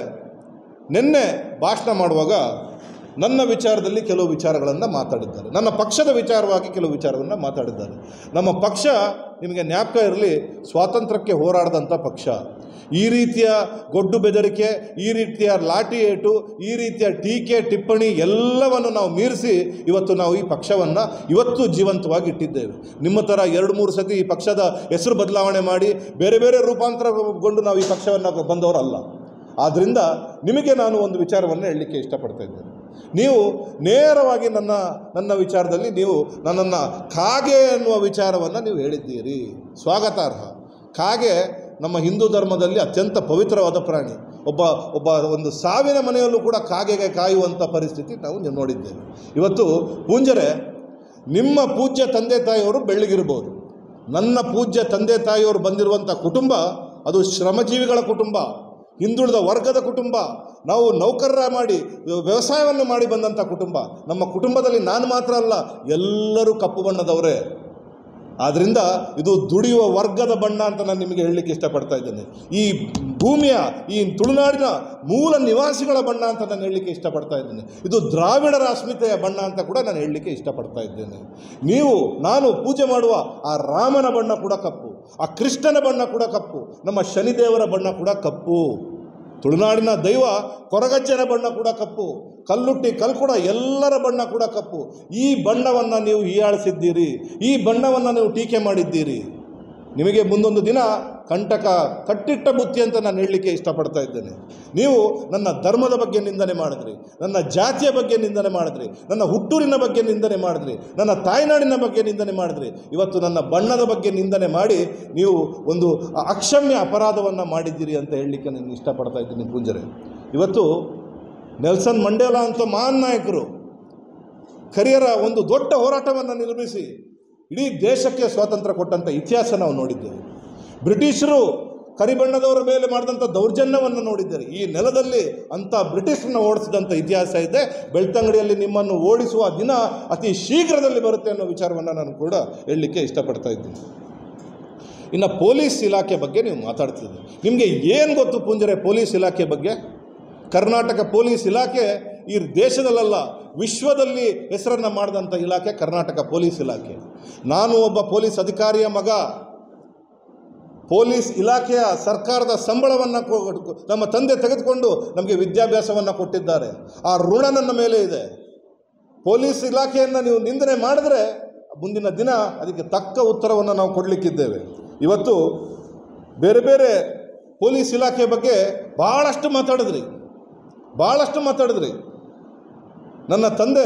ನಿನ್ನೆ ಭಾಷಣ ಮಾಡುವಾಗ ನನ್ನ ವಿಚಾರದಲ್ಲಿ ಕೆಲವು ವಿಚಾರಗಳನ್ನು ಮಾತಾಡಿದ್ದಾರೆ, ನನ್ನ ಪಕ್ಷದ ವಿಚಾರವಾಗಿ ಕೆಲವು ವಿಚಾರವನ್ನು ಮಾತಾಡಿದ್ದಾರೆ. ನಮ್ಮ ಪಕ್ಷ ನಿಮಗೆ ಜ್ಞಾಪಕ ಇರಲಿ, ಸ್ವಾತಂತ್ರ್ಯಕ್ಕೆ ಹೋರಾಡಿದಂಥ ಪಕ್ಷ. ಈ ರೀತಿಯ ಗೊಡ್ಡು ಬೆದರಿಕೆ, ಈ ರೀತಿಯ ಲಾಠಿ ಏಟು, ಈ ರೀತಿಯ ಟೀಕೆ ಟಿಪ್ಪಣಿ ಎಲ್ಲವನ್ನು ನಾವು ಮೀರಿಸಿ ಇವತ್ತು ನಾವು ಈ ಪಕ್ಷವನ್ನು ಇವತ್ತು ಜೀವಂತವಾಗಿ ಇಟ್ಟಿದ್ದೇವೆ. ನಿಮ್ಮ ಥರ 2-3 ಸತಿ ಈ ಪಕ್ಷದ ಹೆಸರು ಬದಲಾವಣೆ ಮಾಡಿ ಬೇರೆ ಬೇರೆ ರೂಪಾಂತರಗೊಂಡು ನಾವು ಈ ಪಕ್ಷವನ್ನು ಬಂದವರಲ್ಲ. ಆದ್ದರಿಂದ ನಿಮಗೆ ನಾನು ಒಂದು ವಿಚಾರವನ್ನು ಹೇಳಲಿಕ್ಕೆ ಇಷ್ಟಪಡ್ತಾ ಇದ್ದೇನೆ. ನೀವು ನೇರವಾಗಿ ನನ್ನ ವಿಚಾರದಲ್ಲಿ ನೀವು ನನ್ನನ್ನು ಕಾಗೆ ಅನ್ನುವ ವಿಚಾರವನ್ನು ನೀವು ಹೇಳಿದ್ದೀರಿ, ಸ್ವಾಗತಾರ್ಹ. ಕಾಗೆ ನಮ್ಮ ಹಿಂದೂ ಧರ್ಮದಲ್ಲಿ ಅತ್ಯಂತ ಪವಿತ್ರವಾದ ಪ್ರಾಣಿ. ಒಂದು ಸಾವಿನ ಮನೆಯಲ್ಲೂ ಕೂಡ ಕಾಗೆಗೆ ಕಾಯುವಂಥ ಪರಿಸ್ಥಿತಿ ನಾವು ನೋಡಿದ್ದೇವೆ. ಇವತ್ತು ಪೂಂಜರೆ, ನಿಮ್ಮ ಪೂಜ್ಯ ತಂದೆ ತಾಯಿಯವರು ಬೆಳ್ಳಗಿರ್ಬೋದು, ನನ್ನ ಪೂಜ್ಯ ತಂದೆ ತಾಯಿಯವರು ಬಂದಿರುವಂಥ ಕುಟುಂಬ ಅದು ಶ್ರಮಜೀವಿಗಳ ಕುಟುಂಬ, ಹಿಂದುಳಿದ ವರ್ಗದ ಕುಟುಂಬ. ನಾವು ನೌಕರರ ಮಾಡಿ ವ್ಯವಸಾಯವನ್ನು ಮಾಡಿ ಬಂದಂಥ ಕುಟುಂಬ. ನಮ್ಮ ಕುಟುಂಬದಲ್ಲಿ ನಾನು ಮಾತ್ರ ಅಲ್ಲ, ಎಲ್ಲರೂ ಕಪ್ಪು ಬಣ್ಣದವರೇ. ಆದ್ದರಿಂದ ಇದು ದುಡಿಯುವ ವರ್ಗದ ಬಣ್ಣ ಅಂತ ನಾನು ನಿಮಗೆ ಹೇಳಲಿಕ್ಕೆ ಇಷ್ಟಪಡ್ತಾ ಇದ್ದೇನೆ. ಈ ಭೂಮಿಯ, ಈ ತುಳುನಾಡಿನ ಮೂಲ ನಿವಾಸಿಗಳ ಬಣ್ಣ ಅಂತ ನಾನು ಹೇಳಲಿಕ್ಕೆ ಇಷ್ಟಪಡ್ತಾ ಇದ್ದೇನೆ. ಇದು ದ್ರಾವಿಡರ ಅಸ್ಮಿತೆಯ ಬಣ್ಣ ಅಂತ ಕೂಡ ನಾನು ಹೇಳಲಿಕ್ಕೆ ಇಷ್ಟಪಡ್ತಾ ಇದ್ದೇನೆ. ನಾನು ಪೂಜೆ ಮಾಡುವ ಆ ರಾಮನ ಬಣ್ಣ ಕೂಡ ಕಪ್ಪು, ಆ ಕೃಷ್ಣನ ಬಣ್ಣ ಕೂಡ ಕಪ್ಪು, ನಮ್ಮ ಶನಿದೇವರ ಬಣ್ಣ ಕೂಡ ಕಪ್ಪು, ತುಳುನಾಡಿನ ದೈವ ಕೊರಗಜ್ಜನ ಬಣ್ಣ ಕೂಡ ಕಪ್ಪು, ಕಲ್ಲುಟ್ಟಿ ಕಲ್ಕುಡ ಎಲ್ಲರ ಬಣ್ಣ ಕೂಡ ಕಪ್ಪು. ಈ ಬಣ್ಣವನ್ನು ನೀವು ಹೀಯಾಳಿಸಿದ್ದೀರಿ, ಈ ಬಣ್ಣವನ್ನು ನೀವು ಟೀಕೆ ಮಾಡಿದ್ದೀರಿ. ನಿಮಗೆ ಮುಂದೊಂದು ದಿನ ಕಂಟಕ ಕಟ್ಟಿಟ್ಟ ಬುತ್ತಿ ಅಂತ ನಾನು ಹೇಳಲಿಕ್ಕೆ ಇಷ್ಟಪಡ್ತಾ ಇದ್ದೇನೆ. ನೀವು ನನ್ನ ಧರ್ಮದ ಬಗ್ಗೆ ನಿಂದನೆ ಮಾಡಿದ್ರಿ, ನನ್ನ ಜಾತಿಯ ಬಗ್ಗೆ ನಿಂದನೆ ಮಾಡಿದ್ರಿ, ನನ್ನ ಹುಟ್ಟೂರಿನ ಬಗ್ಗೆ ನಿಂದನೆ ಮಾಡಿದ್ರಿ, ನನ್ನ ತಾಯ್ನಾಡಿನ ಬಗ್ಗೆ ನಿಂದನೆ ಮಾಡಿದ್ರಿ. ಇವತ್ತು ನನ್ನ ಬಣ್ಣದ ಬಗ್ಗೆ ನಿಂದನೆ ಮಾಡಿ ನೀವು ಒಂದು ಅಕ್ಷಮ್ಯ ಅಪರಾಧವನ್ನು ಮಾಡಿದ್ದೀರಿ ಅಂತ ಹೇಳಲಿಕ್ಕೆ ನಾನು ಇಷ್ಟಪಡ್ತಾ ಇದ್ದೀನಿ. ಪೂಂಜರೆ, ಇವತ್ತು ನೆಲ್ಸನ್ ಮಂಡೇಲಾ ಅಂತ ಮಹಾನ್ ನಾಯಕರು ಕರಿಯರ ಒಂದು ದೊಡ್ಡ ಹೋರಾಟವನ್ನು ನಿರ್ಮಿಸಿ ಇಡೀ ದೇಶಕ್ಕೆ ಸ್ವಾತಂತ್ರ್ಯ ಕೊಟ್ಟಂಥ ಇತಿಹಾಸ ನಾವು ನೋಡಿದ್ದೇವೆ. ಬ್ರಿಟಿಷರು ಕರಿಬಣ್ಣದವರ ಮೇಲೆ ಮಾಡಿದಂಥ ದೌರ್ಜನ್ಯವನ್ನು ನೋಡಿದ್ದಾರೆ. ಈ ನೆಲದಲ್ಲಿ ಅಂಥ ಬ್ರಿಟಿಷರನ್ನ ಓಡಿಸಿದಂಥ ಇತಿಹಾಸ ಇದೆ. ಬೆಳ್ತಂಗಡಿಯಲ್ಲಿ ನಿಮ್ಮನ್ನು ಓಡಿಸುವ ದಿನ ಅತಿ ಶೀಘ್ರದಲ್ಲಿ ಬರುತ್ತೆ ಅನ್ನೋ ವಿಚಾರವನ್ನು ನಾನು ಕೂಡ ಹೇಳಲಿಕ್ಕೆ ಇಷ್ಟಪಡ್ತಾ ಇದ್ದೀನಿ. ಇನ್ನು ಪೊಲೀಸ್ ಇಲಾಖೆ ಬಗ್ಗೆ ನೀವು ಮಾತಾಡ್ತಿದ್ದೀರಿ. ನಿಮಗೆ ಏನು ಗೊತ್ತು ಪುಂಜರೆ ಪೊಲೀಸ್ ಇಲಾಖೆ ಬಗ್ಗೆ? ಕರ್ನಾಟಕ ಪೊಲೀಸ್ ಇಲಾಖೆ ಈ ದೇಶದಲ್ಲ ವಿಶ್ವದಲ್ಲಿ ಹೆಸರನ್ನು ಮಾಡಿದಂಥ ಇಲಾಖೆ ಕರ್ನಾಟಕ ಪೊಲೀಸ್ ಇಲಾಖೆ. ನಾನು ಒಬ್ಬ ಪೊಲೀಸ್ ಅಧಿಕಾರಿಯ ಮಗ. ಪೊಲೀಸ್ ಇಲಾಖೆಯ ಸರ್ಕಾರದ ಸಂಬಳವನ್ನು ನಮ್ಮ ತಂದೆ ತೆಗೆದುಕೊಂಡು ನಮಗೆ ವಿದ್ಯಾಭ್ಯಾಸವನ್ನು ಕೊಟ್ಟಿದ್ದಾರೆ. ಆ ಋಣ ನನ್ನ ಮೇಲೆ ಇದೆ. ಪೊಲೀಸ್ ಇಲಾಖೆಯನ್ನು ನೀವು ನಿಂದನೆ ಮಾಡಿದ್ರೆ ಮುಂದಿನ ದಿನ ಅದಕ್ಕೆ ತಕ್ಕ ಉತ್ತರವನ್ನು ನಾವು ಕೊಡಲಿಕ್ಕಿದ್ದೇವೆ. ಇವತ್ತು ಬೇರೆ ಬೇರೆ ಪೊಲೀಸ್ ಇಲಾಖೆ ಬಗ್ಗೆ ಭಾಳಷ್ಟು ಮಾತಾಡಿದ್ರಿ. ನನ್ನ ತಂದೆ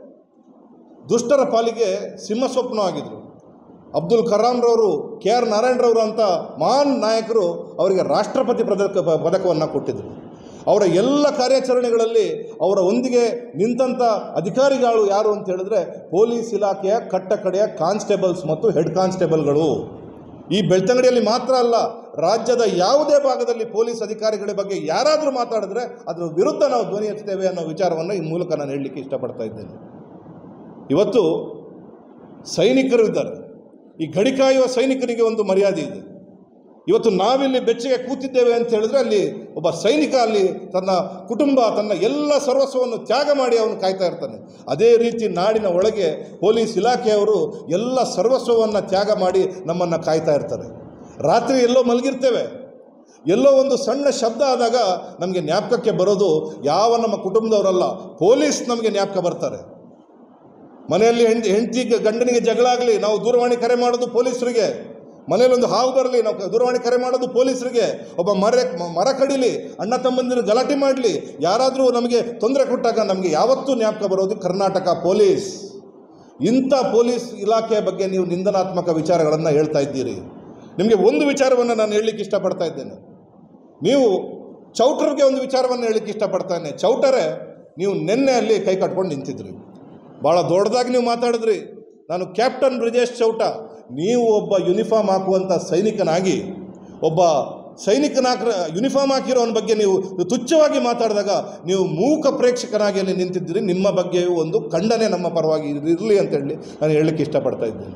ದುಷ್ಟರ ಪಾಲಿಗೆ ಸಿಂಹಸ್ವಪ್ನ ಆಗಿದ್ದರು. ಅಬ್ದುಲ್ ಕಲಾಂರವರು, ಕೆ ಆರ್ ನಾರಾಯಣರವರು ಅಂತ ಮಹಾನ್ ನಾಯಕರು ಅವರಿಗೆ ರಾಷ್ಟ್ರಪತಿ ಪದಕವನ್ನು ಕೊಟ್ಟಿದ್ದರು. ಅವರ ಎಲ್ಲ ಕಾರ್ಯಾಚರಣೆಗಳಲ್ಲಿ ಅವರ ಒಂದಿಗೆ ನಿಂತಂಥ ಅಧಿಕಾರಿಗಳು ಯಾರು ಅಂತ ಹೇಳಿದ್ರೆ ಪೊಲೀಸ್ ಇಲಾಖೆಯ ಕಟ್ಟಕಡೆಯ ಕಾನ್ಸ್ಟೇಬಲ್ಸ್ ಮತ್ತು ಹೆಡ್ ಕಾನ್ಸ್ಟೇಬಲ್ಗಳು. ಈ ಬೆಳ್ತಂಗಡಿಯಲ್ಲಿ ಮಾತ್ರ ಅಲ್ಲ, ರಾಜ್ಯದ ಯಾವುದೇ ಭಾಗದಲ್ಲಿ ಪೊಲೀಸ್ ಅಧಿಕಾರಿಗಳ ಬಗ್ಗೆ ಯಾರಾದರೂ ಮಾತಾಡಿದ್ರೆ ಅದರ ವಿರುದ್ಧ ನಾವು ಧ್ವನಿ ಎತ್ತುತ್ತೇವೆ ಅನ್ನೋ ವಿಚಾರವನ್ನು ಈ ಮೂಲಕ ನಾನು ಹೇಳಲಿಕ್ಕೆ ಇಷ್ಟಪಡ್ತಾ ಇದ್ದೇನೆ. ಇವತ್ತು ಸೈನಿಕರು ಇದ್ದಾರೆ. ಈ ಗಡಿ ಕಾಯುವ ಸೈನಿಕರಿಗೆ ಒಂದು ಮರ್ಯಾದೆ ಇದೆ. ಇವತ್ತು ನಾವಿಲ್ಲಿ ಬೆಚ್ಚಗೆ ಕೂತಿದ್ದೇವೆ ಅಂತ ಹೇಳಿದ್ರೆ ಅಲ್ಲಿ ಒಬ್ಬ ಸೈನಿಕ ಅಲ್ಲಿ ತನ್ನ ಕುಟುಂಬ, ತನ್ನ ಎಲ್ಲ ಸರ್ವಸ್ವವನ್ನು ತ್ಯಾಗ ಮಾಡಿ ಅವನು ಕಾಯ್ತಾ ಇರ್ತಾನೆ. ಅದೇ ರೀತಿ ನಾಡಿನ ಒಳಗೆ ಪೊಲೀಸ್ ಇಲಾಖೆಯವರು ಎಲ್ಲ ಸರ್ವಸ್ವವನ್ನು ತ್ಯಾಗ ಮಾಡಿ ನಮ್ಮನ್ನು ಕಾಯ್ತಾ ಇರ್ತಾರೆ. ರಾತ್ರಿ ಎಲ್ಲೋ ಮಲಗಿರ್ತೇವೆ, ಎಲ್ಲೋ ಒಂದು ಸಣ್ಣ ಶಬ್ದ ಆದಾಗ ನಮಗೆ ಜ್ಞಾಪಕಕ್ಕೆ ಬರೋದು ಯಾವ ನಮ್ಮ ಕುಟುಂಬದವರಲ್ಲ, ಪೊಲೀಸ್ ನಮಗೆ ಜ್ಞಾಪಕ ಬರ್ತಾರೆ. ಮನೆಯಲ್ಲಿ ಹೆಂಡತಿ ಗಂಡನಿಗೆ ಜಗಳ ಆಗಲಿ, ನಾವು ದೂರವಾಣಿ ಕರೆ ಮಾಡೋದು ಪೊಲೀಸರಿಗೆ. ಮನೆಯಲ್ಲೊಂದು ಹಾವು ಬರಲಿ, ನಾವು ದೂರವಾಣಿ ಕರೆ ಮಾಡೋದು ಪೊಲೀಸರಿಗೆ. ಒಬ್ಬ ಮರ ಕಡಿಲಿ, ಅಣ್ಣ ತಮ್ಮಂದಿರು ಗಲಾಟೆ ಮಾಡಲಿ, ಯಾರಾದರೂ ನಮಗೆ ತೊಂದರೆ ಕೊಟ್ಟಾಗ ನಮಗೆ ಯಾವತ್ತೂ ಜ್ಞಾಪಕ ಬರೋದು ಕರ್ನಾಟಕ ಪೊಲೀಸ್. ಇಂಥ ಪೊಲೀಸ್ ಇಲಾಖೆಯ ಬಗ್ಗೆ ನೀವು ನಿಂದನಾತ್ಮಕ ವಿಚಾರಗಳನ್ನು ಹೇಳ್ತಾ ಇದ್ದೀರಿ. ನಿಮಗೆ ಒಂದು ವಿಚಾರವನ್ನು ನಾನು ಹೇಳಲಿಕ್ಕೆ ಇಷ್ಟಪಡ್ತಾ ಇದ್ದೇನೆ. ನೀವು ಚೌಟರ್ಗೆ ಒಂದು ವಿಚಾರವನ್ನು ಹೇಳಲಿಕ್ಕೆ ಇಷ್ಟಪಡ್ತಾನೆ. ಚೌಟರೇ, ನೀವು ನಿನ್ನೆ ಅಲ್ಲಿ ಕೈ ಕಟ್ಕೊಂಡು ನಿಂತಿದ್ರಿ, ಭಾಳ ದೊಡ್ಡದಾಗಿ ನೀವು ಮಾತಾಡಿದ್ರಿ. ನಾನು ಕ್ಯಾಪ್ಟನ್ ಬ್ರಿಜೇಶ್ ಚೌಟ, ನೀವು ಒಬ್ಬ ಯೂನಿಫಾರ್ಮ್ ಹಾಕುವಂಥ ಸೈನಿಕನಾಗಿ, ಒಬ್ಬ ಯೂನಿಫಾರ್ಮ್ ಹಾಕಿರೋನ ಬಗ್ಗೆ ನೀವು ತುಚ್ಛವಾಗಿ ಮಾತಾಡಿದಾಗ ನೀವು ಮೂಕ ಪ್ರೇಕ್ಷಕನಾಗಿ ಅಲ್ಲಿ ನಿಂತಿದ್ದೀರಿ. ನಿಮ್ಮ ಬಗ್ಗೆಯೂ ಒಂದು ಖಂಡನೆ ನಮ್ಮ ಪರವಾಗಿ ಇರಲಿ ಅಂತೇಳಿ ನಾನು ಹೇಳಲಿಕ್ಕೆ ಇಷ್ಟಪಡ್ತಾ ಇದ್ದೇನೆ.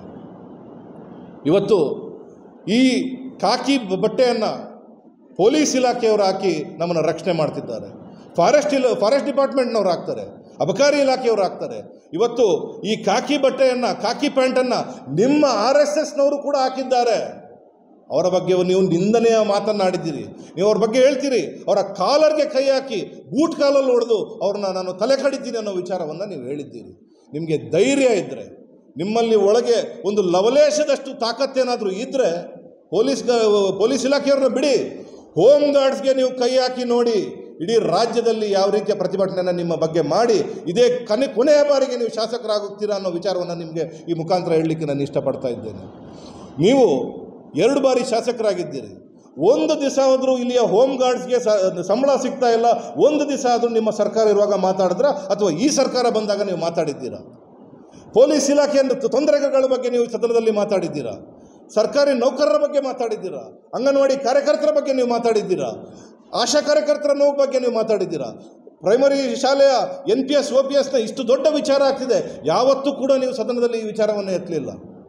ಇವತ್ತು ಈ ಕಾಕಿ ಬಟ್ಟೆಯನ್ನು ಪೊಲೀಸ್ ಇಲಾಖೆಯವರು ಹಾಕಿ ನಮ್ಮನ್ನು ರಕ್ಷಣೆ ಮಾಡ್ತಿದ್ದಾರೆ. ಫಾರೆಸ್ಟ್ ಡಿಪಾರ್ಟ್ಮೆಂಟ್ನವ್ರು ಹಾಕ್ತಾರೆ, ಅಬಕಾರಿ ಇಲಾಖೆಯವರು ಹಾಕ್ತಾರೆ. ಇವತ್ತು ಈ ಕಾಕಿ ಬಟ್ಟೆಯನ್ನು, ಕಾಕಿ ಪ್ಯಾಂಟನ್ನು ನಿಮ್ಮ RSSನವರು ಕೂಡ ಹಾಕಿದ್ದಾರೆ. ಅವರ ಬಗ್ಗೆ ನೀವು ನಿಂದನೆಯ ಮಾತನ್ನಾಡಿದ್ದೀರಿ. ನೀವು ಅವ್ರ ಬಗ್ಗೆ ಹೇಳ್ತೀರಿ, ಅವರ ಕಾಲರ್ಗೆ ಕೈ ಹಾಕಿ ಬೂಟ್ ಕಾಲಲ್ಲಿ ಹೊಡೆದು ಅವ್ರನ್ನ ನಾನು ತಲೆ ಕಡಿತೀನಿ ಅನ್ನೋ ವಿಚಾರವನ್ನು ನೀವು ಹೇಳಿದ್ದೀರಿ. ನಿಮಗೆ ಧೈರ್ಯ ಇದ್ದರೆ, ನಿಮ್ಮಲ್ಲಿ ಒಳಗೆ ಒಂದು ಲವಲೇಶದಷ್ಟು ತಾಕತ್ತೇನಾದರೂ ಇದ್ದರೆ ಪೊಲೀಸ್ ಇಲಾಖೆಯವ್ರನ್ನ ಬಿಡಿ, ಹೋಮ್ ಗಾರ್ಡ್ಸ್ಗೆ ನೀವು ಕೈ ಹಾಕಿ ನೋಡಿ. ಇಡೀ ರಾಜ್ಯದಲ್ಲಿ ಯಾವ ರೀತಿಯ ಪ್ರತಿಭಟನೆಯನ್ನು ನಿಮ್ಮ ಬಗ್ಗೆ ಮಾಡಿ ಇದೇ ಕೊನೆಯ ಬಾರಿಗೆ ನೀವು ಶಾಸಕರಾಗುತ್ತೀರಾ ಅನ್ನೋ ವಿಚಾರವನ್ನು ನಿಮಗೆ ಈ ಮುಖಾಂತರ ಹೇಳಲಿಕ್ಕೆ ನಾನು ಇಷ್ಟಪಡ್ತಾ ಇದ್ದೇನೆ. ನೀವು 2 ಬಾರಿ ಶಾಸಕರಾಗಿದ್ದೀರಿ. ಒಂದು ದಿವಸ ಆದರೂ ಇಲ್ಲಿಯ ಹೋಮ್ ಗಾರ್ಡ್ಸ್ಗೆ ಸಂಬಳ ಸಿಗ್ತಾ ಇಲ್ಲ, ಒಂದು ದಿವಸ ಆದರೂ ನಿಮ್ಮ ಸರ್ಕಾರ ಇರುವಾಗ ಮಾತಾಡಿದ್ರ ಅಥವಾ ಈ ಸರ್ಕಾರ ಬಂದಾಗ ನೀವು ಮಾತಾಡಿದ್ದೀರಾ? ಪೊಲೀಸ್ ಇಲಾಖೆಯ ತೊಂದರೆಗಳ ಬಗ್ಗೆ ನೀವು ಸದನದಲ್ಲಿ ಮಾತಾಡಿದ್ದೀರಾ? ಸರ್ಕಾರಿ ನೌಕರರ ಬಗ್ಗೆ ಮಾತಾಡಿದ್ದೀರಾ? ಅಂಗನವಾಡಿ ಕಾರ್ಯಕರ್ತರ ಬಗ್ಗೆ ನೀವು ಮಾತಾಡಿದ್ದೀರಾ? ಆಶಾ ಕಾರ್ಯಕರ್ತರ ನೋವು ಬಗ್ಗೆ ನೀವು ಮಾತಾಡಿದ್ದೀರಾ? ಪ್ರೈಮರಿ ಶಾಲೆಯ NPS OPSನ ಇಷ್ಟು ದೊಡ್ಡ ವಿಚಾರ ಆಗ್ತಿದೆ, ಯಾವತ್ತೂ ಕೂಡ ನೀವು ಸದನದಲ್ಲಿ ಈ ವಿಚಾರವನ್ನು ಎತ್ತಲಿಲ್ಲ.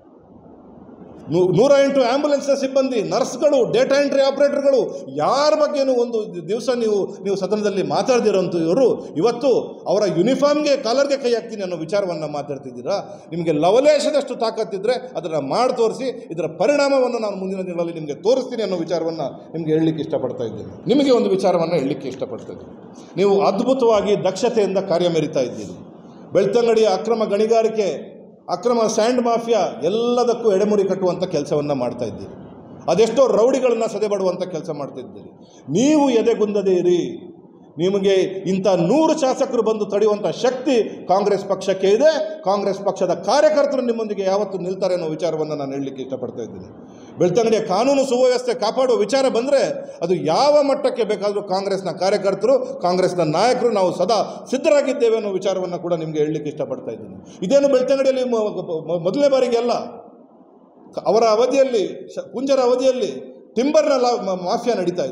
108 ಆ್ಯಂಬುಲೆನ್ಸ್ನ ಸಿಬ್ಬಂದಿ, ನರ್ಸ್ಗಳು, ಡೇಟಾ ಎಂಟ್ರಿ ಆಪರೇಟರ್ಗಳು, ಯಾರ ಬಗ್ಗೆಯೂ ಒಂದು ದಿವಸ ನೀವು ಸದನದಲ್ಲಿ ಮಾತಾಡ್ದಿರೋಂಥವ್ರು ಇವತ್ತು ಅವರ ಯೂನಿಫಾರ್ಮ್ಗೆ, ಕಾಲರ್ಗೆ ಕೈ ಹಾಕ್ತೀನಿ ಅನ್ನೋ ವಿಚಾರವನ್ನು ಮಾತಾಡ್ತಿದ್ದೀರಾ? ನಿಮಗೆ ಲವಲೇಶದಷ್ಟು ತಾಕತ್ತಿದ್ದರೆ ಅದನ್ನು ಮಾಡಿ ತೋರಿಸಿ, ಇದರ ಪರಿಣಾಮವನ್ನು ನಾನು ಮುಂದಿನ ದಿನಗಳಲ್ಲಿ ನಿಮಗೆ ತೋರಿಸ್ತೀನಿ ಅನ್ನೋ ವಿಚಾರವನ್ನು ನಿಮಗೆ ಹೇಳಲಿಕ್ಕೆ ಇಷ್ಟಪಡ್ತಾ ಇದ್ದೀನಿ. ನಿಮಗೆ ಒಂದು ವಿಚಾರವನ್ನು ಹೇಳಲಿಕ್ಕೆ ಇಷ್ಟಪಡ್ತಾ ಇದ್ದೀನಿ. ನೀವು ಅದ್ಭುತವಾಗಿ ದಕ್ಷತೆಯಿಂದ ಕಾರ್ಯಮೆರಿತಾ ಇದ್ದೀರಿ. ಬೆಳ್ತಂಗಡಿಯ ಅಕ್ರಮ ಗಣಿಗಾರಿಕೆ, ಅಕ್ರಮ ಸ್ಯಾಂಡ್ ಮಾಫಿಯಾ ಎಲ್ಲದಕ್ಕೂ ಎಡೆಮುರಿ ಕಟ್ಟುವಂಥ ಕೆಲಸವನ್ನು ಮಾಡ್ತಾ ಇದ್ದೀರಿ. ಅದೆಷ್ಟೋ ರೌಡಿಗಳನ್ನು ಸದೆಬಡುವಂಥ ಕೆಲಸ ಮಾಡ್ತಿದ್ದೀರಿ. ನೀವು ಎದೆಗುಂದದೇ ಇರಿ. ನಿಮಗೆ ಇಂಥ 100 ಶಾಸಕರು ಬಂದು ತಡೆಯುವಂಥ ಶಕ್ತಿ ಕಾಂಗ್ರೆಸ್ ಪಕ್ಷಕ್ಕೆ ಇದೆ. ಕಾಂಗ್ರೆಸ್ ಪಕ್ಷದ ಕಾರ್ಯಕರ್ತರು ನಿಮ್ಮೊಂದಿಗೆ ಯಾವತ್ತೂ ನಿಲ್ತಾರೆ ಅನ್ನೋ ವಿಚಾರವನ್ನು ನಾನು ಹೇಳಲಿಕ್ಕೆ ಇಷ್ಟಪಡ್ತಾ ಇದ್ದೀನಿ. ಬೆಳ್ತಂಗಡಿಯ ಕಾನೂನು ಸುವ್ಯವಸ್ಥೆ ಕಾಪಾಡುವ ವಿಚಾರ ಬಂದರೆ ಅದು ಯಾವ ಮಟ್ಟಕ್ಕೆ ಬೇಕಾದರೂ ಕಾಂಗ್ರೆಸ್ನ ಕಾರ್ಯಕರ್ತರು, ಕಾಂಗ್ರೆಸ್ನ ನಾಯಕರು ನಾವು ಸದಾ ಸಿದ್ಧರಾಗಿದ್ದೇವೆ ಅನ್ನೋ ವಿಚಾರವನ್ನು ಕೂಡ ನಿಮಗೆ ಹೇಳಲಿಕ್ಕೆ ಇಷ್ಟಪಡ್ತಾ ಇದ್ದೀನಿ. ಇದೇನು ಬೆಳ್ತಂಗಡಿಯಲ್ಲಿ ಮೊದಲನೇ ಬಾರಿಗೆ ಅಲ್ಲ. ಅವರ ಅವಧಿಯಲ್ಲಿ, ಪುಂಜರ ಅವಧಿಯಲ್ಲಿ ಟಿಂಬರ್ನ ಮಾಫಿಯಾ ನಡೀತಾ ಇತ್ತು.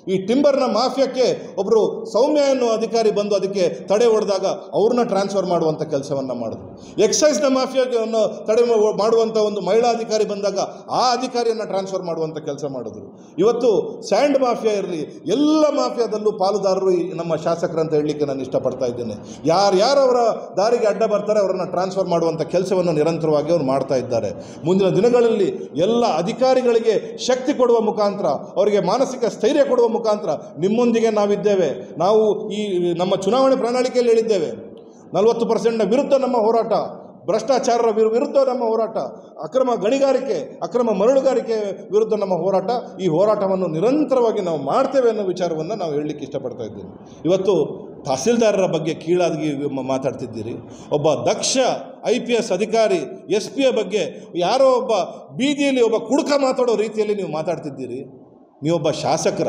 ಈ ಟಿಂಬರ್ನ ಮಾಫಿಯಾಕ್ಕೆ ಒಬ್ಬರು ಸೌಮ್ಯ ಅನ್ನೋ ಅಧಿಕಾರಿ ಬಂದು ಅದಕ್ಕೆ ತಡೆ ಹೊಡೆದಾಗ ಅವ್ರನ್ನ ಟ್ರಾನ್ಸ್ಫರ್ ಮಾಡುವಂಥ ಕೆಲಸವನ್ನು ಮಾಡಿದ್ರು. ಎಕ್ಸೈಸ್ನ ಮಾಫಿಯಾವನ್ನು ತಡೆ ಮಾಡುವಂಥ ಒಂದು ಮಹಿಳಾ ಅಧಿಕಾರಿ ಬಂದಾಗ ಆ ಅಧಿಕಾರಿಯನ್ನು ಟ್ರಾನ್ಸ್ಫರ್ ಮಾಡುವಂಥ ಕೆಲಸ ಮಾಡಿದ್ರು. ಇವತ್ತು ಸ್ಯಾಂಡ್ ಮಾಫಿಯಾ ಇರಲಿ, ಎಲ್ಲ ಮಾಫಿಯಾದಲ್ಲೂ ಪಾಲುದಾರರು ನಮ್ಮ ಶಾಸಕರು ಅಂತ ಹೇಳಲಿಕ್ಕೆ ನಾನು ಇಷ್ಟಪಡ್ತಾ ಇದ್ದೇನೆ. ಯಾರ್ಯಾರು ಅವರ ದಾರಿಗೆ ಅಡ್ಡ ಬರ್ತಾರೆ ಅವರನ್ನು ಟ್ರಾನ್ಸ್ಫರ್ ಮಾಡುವಂಥ ಕೆಲಸವನ್ನು ನಿರಂತರವಾಗಿ ಅವರು ಮಾಡ್ತಾ ಇದ್ದಾರೆ. ಮುಂದಿನ ದಿನಗಳಲ್ಲಿ ಎಲ್ಲ ಅಧಿಕಾರಿಗಳಿಗೆ ಶಕ್ತಿ ಕೊಡುವ ಮುಖಾಂತರ, ಅವರಿಗೆ ಮಾನಸಿಕ ಸ್ಥೈರ್ಯ ಕೊಡುವ ಮುಖಾಂತರ ನಿಮ್ಮೊಂದಿಗೆ ನಾವಿದ್ದೇವೆ. ನಾವು ಈ ನಮ್ಮ ಚುನಾವಣೆ ಪ್ರಣಾಳಿಕೆಯಲ್ಲಿ ಹೇಳಿದ್ದೇವೆ, 40% ವಿರುದ್ಧ ನಮ್ಮ ಹೋರಾಟ, ಭ್ರಷ್ಟಾಚಾರರ ವಿರುದ್ಧ ನಮ್ಮ ಹೋರಾಟ, ಅಕ್ರಮ ಗಣಿಗಾರಿಕೆ, ಅಕ್ರಮ ಮರಳುಗಾರಿಕೆ ವಿರುದ್ಧ ನಮ್ಮ ಹೋರಾಟ. ಈ ಹೋರಾಟವನ್ನು ನಿರಂತರವಾಗಿ ನಾವು ಮಾಡ್ತೇವೆ ಅನ್ನೋ ವಿಚಾರವನ್ನು ನಾವು ಹೇಳಲಿಕ್ಕೆ ಇಷ್ಟಪಡ್ತಾ ಇದ್ದೇವೆ. ಇವತ್ತು ತಹಸೀಲ್ದಾರರ ಬಗ್ಗೆ ಕೀಳಾಗಿ ಮಾತಾಡ್ತಿದ್ದೀರಿ. ಒಬ್ಬ ದಕ್ಷ IPS ಅಧಿಕಾರಿ SP ಬಗ್ಗೆ ಯಾರೋ ಒಬ್ಬ ಬೀದಿಯಲ್ಲಿ ಒಬ್ಬ ಕುಡುಕ ಮಾತಾಡೋ ರೀತಿಯಲ್ಲಿ ನೀವು ಮಾತಾಡ್ತಿದ್ದೀರಿ. ನೀವೊಬ್ಬ ಶಾಸಕರ,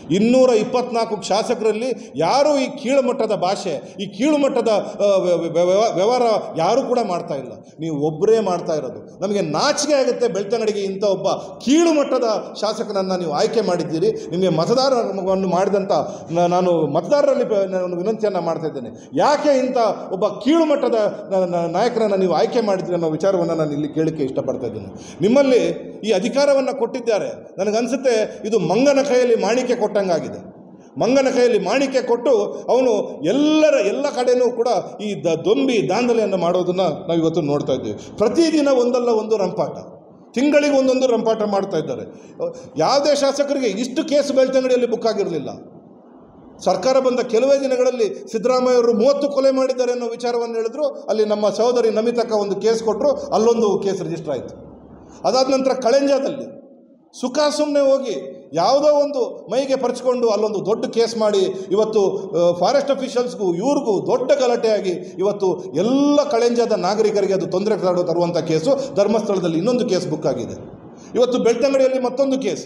224 ಶಾಸಕರಲ್ಲಿ ಯಾರೂ ಈ ಕೀಳು ಮಟ್ಟದ ಭಾಷೆ, ಈ ಕೀಳು ಮಟ್ಟದ ವ್ಯವಹಾರ ಯಾರೂ ಕೂಡ ಮಾಡ್ತಾ ಇಲ್ಲ. ನೀವು ಒಬ್ಬರೇ ಮಾಡ್ತಾ ಇರೋದು. ನಮಗೆ ನಾಚಿಕೆ ಆಗುತ್ತೆ. ಬೆಳ್ತಂಗಡಿಗೆ ಇಂಥ ಒಬ್ಬ ಕೀಳು ಮಟ್ಟದ ಶಾಸಕನನ್ನು ನೀವು ಆಯ್ಕೆ ಮಾಡಿದ್ದೀರಿ. ನಿಮಗೆ ಮತದಾರವನ್ನು ಮಾಡಿದಂಥ ನಾನು ಮತದಾರರಲ್ಲಿ ವಿನಂತಿಯನ್ನು ಮಾಡ್ತಾ ಇದ್ದೇನೆ. ಯಾಕೆ ಇಂಥ ಒಬ್ಬ ಕೀಳು ಮಟ್ಟದ ನಾಯಕರನ್ನು ನೀವು ಆಯ್ಕೆ ಮಾಡಿದ್ದೀರಿ ಅನ್ನೋ ವಿಚಾರವನ್ನು ನಾನು ಇಲ್ಲಿ ಕೇಳಲಿಕ್ಕೆ ಇಷ್ಟಪಡ್ತಾ ಇದ್ದೇನೆ. ನಿಮ್ಮಲ್ಲಿ ಈ ಅಧಿಕಾರವನ್ನು ಕೊಟ್ಟಿದ್ದಾರೆ. ನನಗನ್ಸುತ್ತೆ ಇದು ಮಂಗನ ಕೈಯಲ್ಲಿ ಮಾಣಿಕೆ ಕೊಟ್ಟಂಗಾಗಿದೆ. ಮಂಗನ ಕೈಯಲ್ಲಿ ಮಾಣಿಕೆ ಕೊಟ್ಟು ಅವನು ಎಲ್ಲ ಕಡೆಯೂ ಕೂಡ ಈ ದೊಂಬಿ ದಾಂಧಲೆಯನ್ನು ಮಾಡೋದನ್ನು ನಾವು ಇವತ್ತು ನೋಡ್ತಾ ಇದ್ದೀವಿ. ಪ್ರತಿದಿನ ಒಂದಲ್ಲ ಒಂದು ರಂಪಾಟ, ತಿಂಗಳಿಗೆ ಒಂದೊಂದು ರಂಪಾಟ ಮಾಡ್ತಾ ಇದ್ದಾರೆ. ಯಾವುದೇ ಶಾಸಕರಿಗೆ ಇಷ್ಟು ಕೇಸ್ ಬೆಳ್ತಂಗಡಿಯಲ್ಲಿ ಬುಕ್ ಆಗಿರಲಿಲ್ಲ. ಸರ್ಕಾರ ಬಂದ ಕೆಲವೇ ದಿನಗಳಲ್ಲಿ ಸಿದ್ದರಾಮಯ್ಯವರು 30 ಕೊಲೆ ಮಾಡಿದ್ದಾರೆ ಅನ್ನೋ ವಿಚಾರವನ್ನು ಹೇಳಿದ್ರು. ಅಲ್ಲಿ ನಮ್ಮ ಸಹೋದರಿ ನಮಿತಕ್ಕ ಒಂದು ಕೇಸ್ ಕೊಟ್ಟರು, ಅಲ್ಲೊಂದು ಕೇಸ್ ರಿಜಿಸ್ಟರ್ ಆಯಿತು. ಅದಾದ ನಂತರ ಕಳೆಂಜಾದಲ್ಲಿ ಸುಖ ಸುಮ್ಮನೆ ಹೋಗಿ ಯಾವುದೋ ಒಂದು ಮೈಗೆ ಪರ್ಚಿಕೊಂಡು ಅಲ್ಲೊಂದು ದೊಡ್ಡ ಕೇಸ್ ಮಾಡಿ ಇವತ್ತು ಫಾರೆಸ್ಟ್ ಅಫಿಷಿಯಲ್ಸ್ಗೂ ಇವ್ರಿಗೂ ದೊಡ್ಡ ಗಲಾಟೆಯಾಗಿ ಇವತ್ತು ಎಲ್ಲ ಕಳೆಂಜಾದ ನಾಗರಿಕರಿಗೆ ಅದು ತೊಂದರೆ ತರುವಂಥ ಕೇಸು. ಧರ್ಮಸ್ಥಳದಲ್ಲಿ ಇನ್ನೊಂದು ಕೇಸ್ ಬುಕ್ ಆಗಿದೆ. ಇವತ್ತು ಬೆಳ್ತಂಗಡಿಯಲ್ಲಿ ಮತ್ತೊಂದು ಕೇಸ್.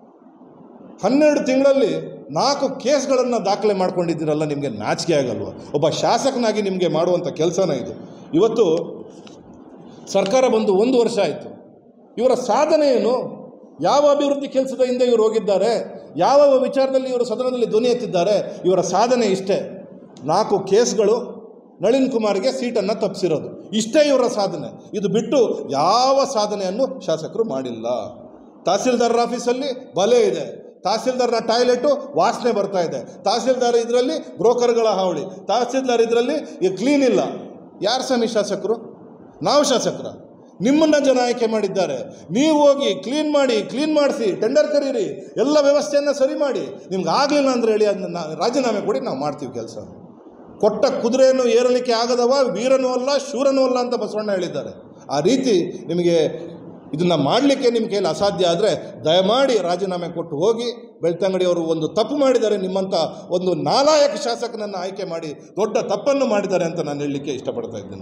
12 ತಿಂಗಳಲ್ಲಿ 4 ಕೇಸ್ಗಳನ್ನು ದಾಖಲೆ ಮಾಡ್ಕೊಂಡಿದ್ದೀರಲ್ಲ, ನಿಮಗೆ ನಾಚಿಕೆ ಆಗಲ್ವ? ಒಬ್ಬ ಶಾಸಕನಾಗಿ ನಿಮಗೆ ಮಾಡುವಂಥ ಕೆಲಸನ ಇದು. ಇವತ್ತು ಸರ್ಕಾರ ಬಂದು 1 ವರ್ಷ ಆಯಿತು. ಇವರ ಸಾಧನೆ ಏನು? ಯಾವ ಅಭಿವೃದ್ಧಿ ಕೆಲಸದ ಹಿಂದೆ ಇವರು ಹೋಗಿದ್ದಾರೆ? ಯಾವ ವಿಚಾರದಲ್ಲಿ ಇವರು ಸದನದಲ್ಲಿ ಧ್ವನಿ ಎತ್ತಿದ್ದಾರೆ? ಇವರ ಸಾಧನೆ ಇಷ್ಟೇ. 4 ಕೇಸ್ಗಳು, ನಳಿನ್ ಕುಮಾರ್ಗೆ ಸೀಟನ್ನು ತಪ್ಪಿಸಿರೋದು, ಇಷ್ಟೇ ಇವರ ಸಾಧನೆ. ಇದು ಬಿಟ್ಟು ಯಾವ ಸಾಧನೆಯನ್ನು ಶಾಸಕರು ಮಾಡಿಲ್ಲ. ತಹಸೀಲ್ದಾರರ ಆಫೀಸಲ್ಲಿ ಬಲೆ ಇದೆ, ತಹಸೀಲ್ದಾರ್ನ ಟಾಯ್ಲೆಟು ವಾಸನೆ ಬರ್ತಾ ಇದೆ, ತಹಸೀಲ್ದಾರ್ ಇದರಲ್ಲಿ ಬ್ರೋಕರ್ಗಳ ಹಾವಳಿ, ತಹಸೀಲ್ದಾರ್ ಇದರಲ್ಲಿ ಕ್ಲೀನ್ ಇಲ್ಲ. ಯಾರು ಸ್ವಾಮಿ ಶಾಸಕರು? ನಾವು ಶಾಸಕರ? ನಿಮ್ಮನ್ನು ಜನ ಆಯ್ಕೆ ಮಾಡಿದ್ದಾರೆ. ನೀವು ಹೋಗಿ ಕ್ಲೀನ್ ಮಾಡಿಸಿ, ಟೆಂಡರ್ ಕರೀರಿ, ಎಲ್ಲ ವ್ಯವಸ್ಥೆಯನ್ನು ಸರಿ ಮಾಡಿ. ನಿಮ್ಗೆ ಆಗಲಿಲ್ಲ ಅಂದರೆ ಹೇಳಿ, ಅದನ್ನ ರಾಜೀನಾಮೆ ಕೊಡಿ, ನಾವು ಮಾಡ್ತೀವಿ ಕೆಲಸ. ಕೊಟ್ಟ ಕುದುರೆಯನ್ನು ಏರಲಿಕ್ಕೆ ಆಗದವ ವೀರನೂ ಅಲ್ಲ ಶೂರನೂ ಅಲ್ಲ ಅಂತ ಬಸವಣ್ಣ ಹೇಳಿದ್ದಾರೆ. ಆ ರೀತಿ ನಿಮಗೆ ಇದನ್ನು ಮಾಡಲಿಕ್ಕೆ ನಿಮ್ಮ ಕೈಯಲ್ಲಿ ಅಸಾಧ್ಯ ಆದರೆ ದಯಮಾಡಿ ರಾಜೀನಾಮೆ ಕೊಟ್ಟು ಹೋಗಿ. ಬೆಳ್ತಂಗಡಿಯವರು ಒಂದು ತಪ್ಪು ಮಾಡಿದ್ದಾರೆ, ನಿಮ್ಮಂಥ ಒಂದು ನಾಲಾಯಕ ಶಾಸಕನನ್ನು ಆಯ್ಕೆ ಮಾಡಿ ದೊಡ್ಡ ತಪ್ಪನ್ನು ಮಾಡಿದ್ದಾರೆ ಅಂತ ನಾನು ಹೇಳಲಿಕ್ಕೆ ಇಷ್ಟಪಡ್ತಾ ಇದ್ದೇನೆ.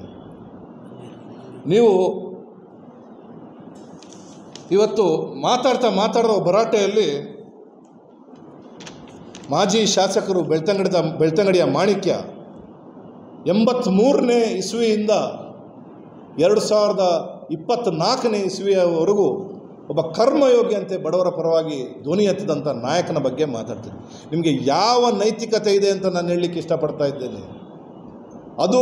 ನೀವು ಇವತ್ತು ಮಾತಾಡೋ ಭರಾಟೆಯಲ್ಲಿ ಮಾಜಿ ಶಾಸಕರು ಬೆಳ್ತಂಗಡಿಯ ಮಾಣಿಕ್ಯ 83ನೇ ಇಸ್ವಿಯಿಂದ 2024ನೇ ಇಸ್ವಿಯವರೆಗೂ ಒಬ್ಬ ಕರ್ಮಯೋಗಿಯಂತೆ ಬಡವರ ಪರವಾಗಿ ಧ್ವನಿ ಎತ್ತಿದಂಥ ನಾಯಕನ ಬಗ್ಗೆ ಮಾತಾಡ್ತೀನಿ. ನಿಮಗೆ ಯಾವ ನೈತಿಕತೆ ಇದೆ ಅಂತ ನಾನು ಹೇಳಲಿಕ್ಕೆ ಇಷ್ಟಪಡ್ತಾ ಇದ್ದೇನೆ. ಅದು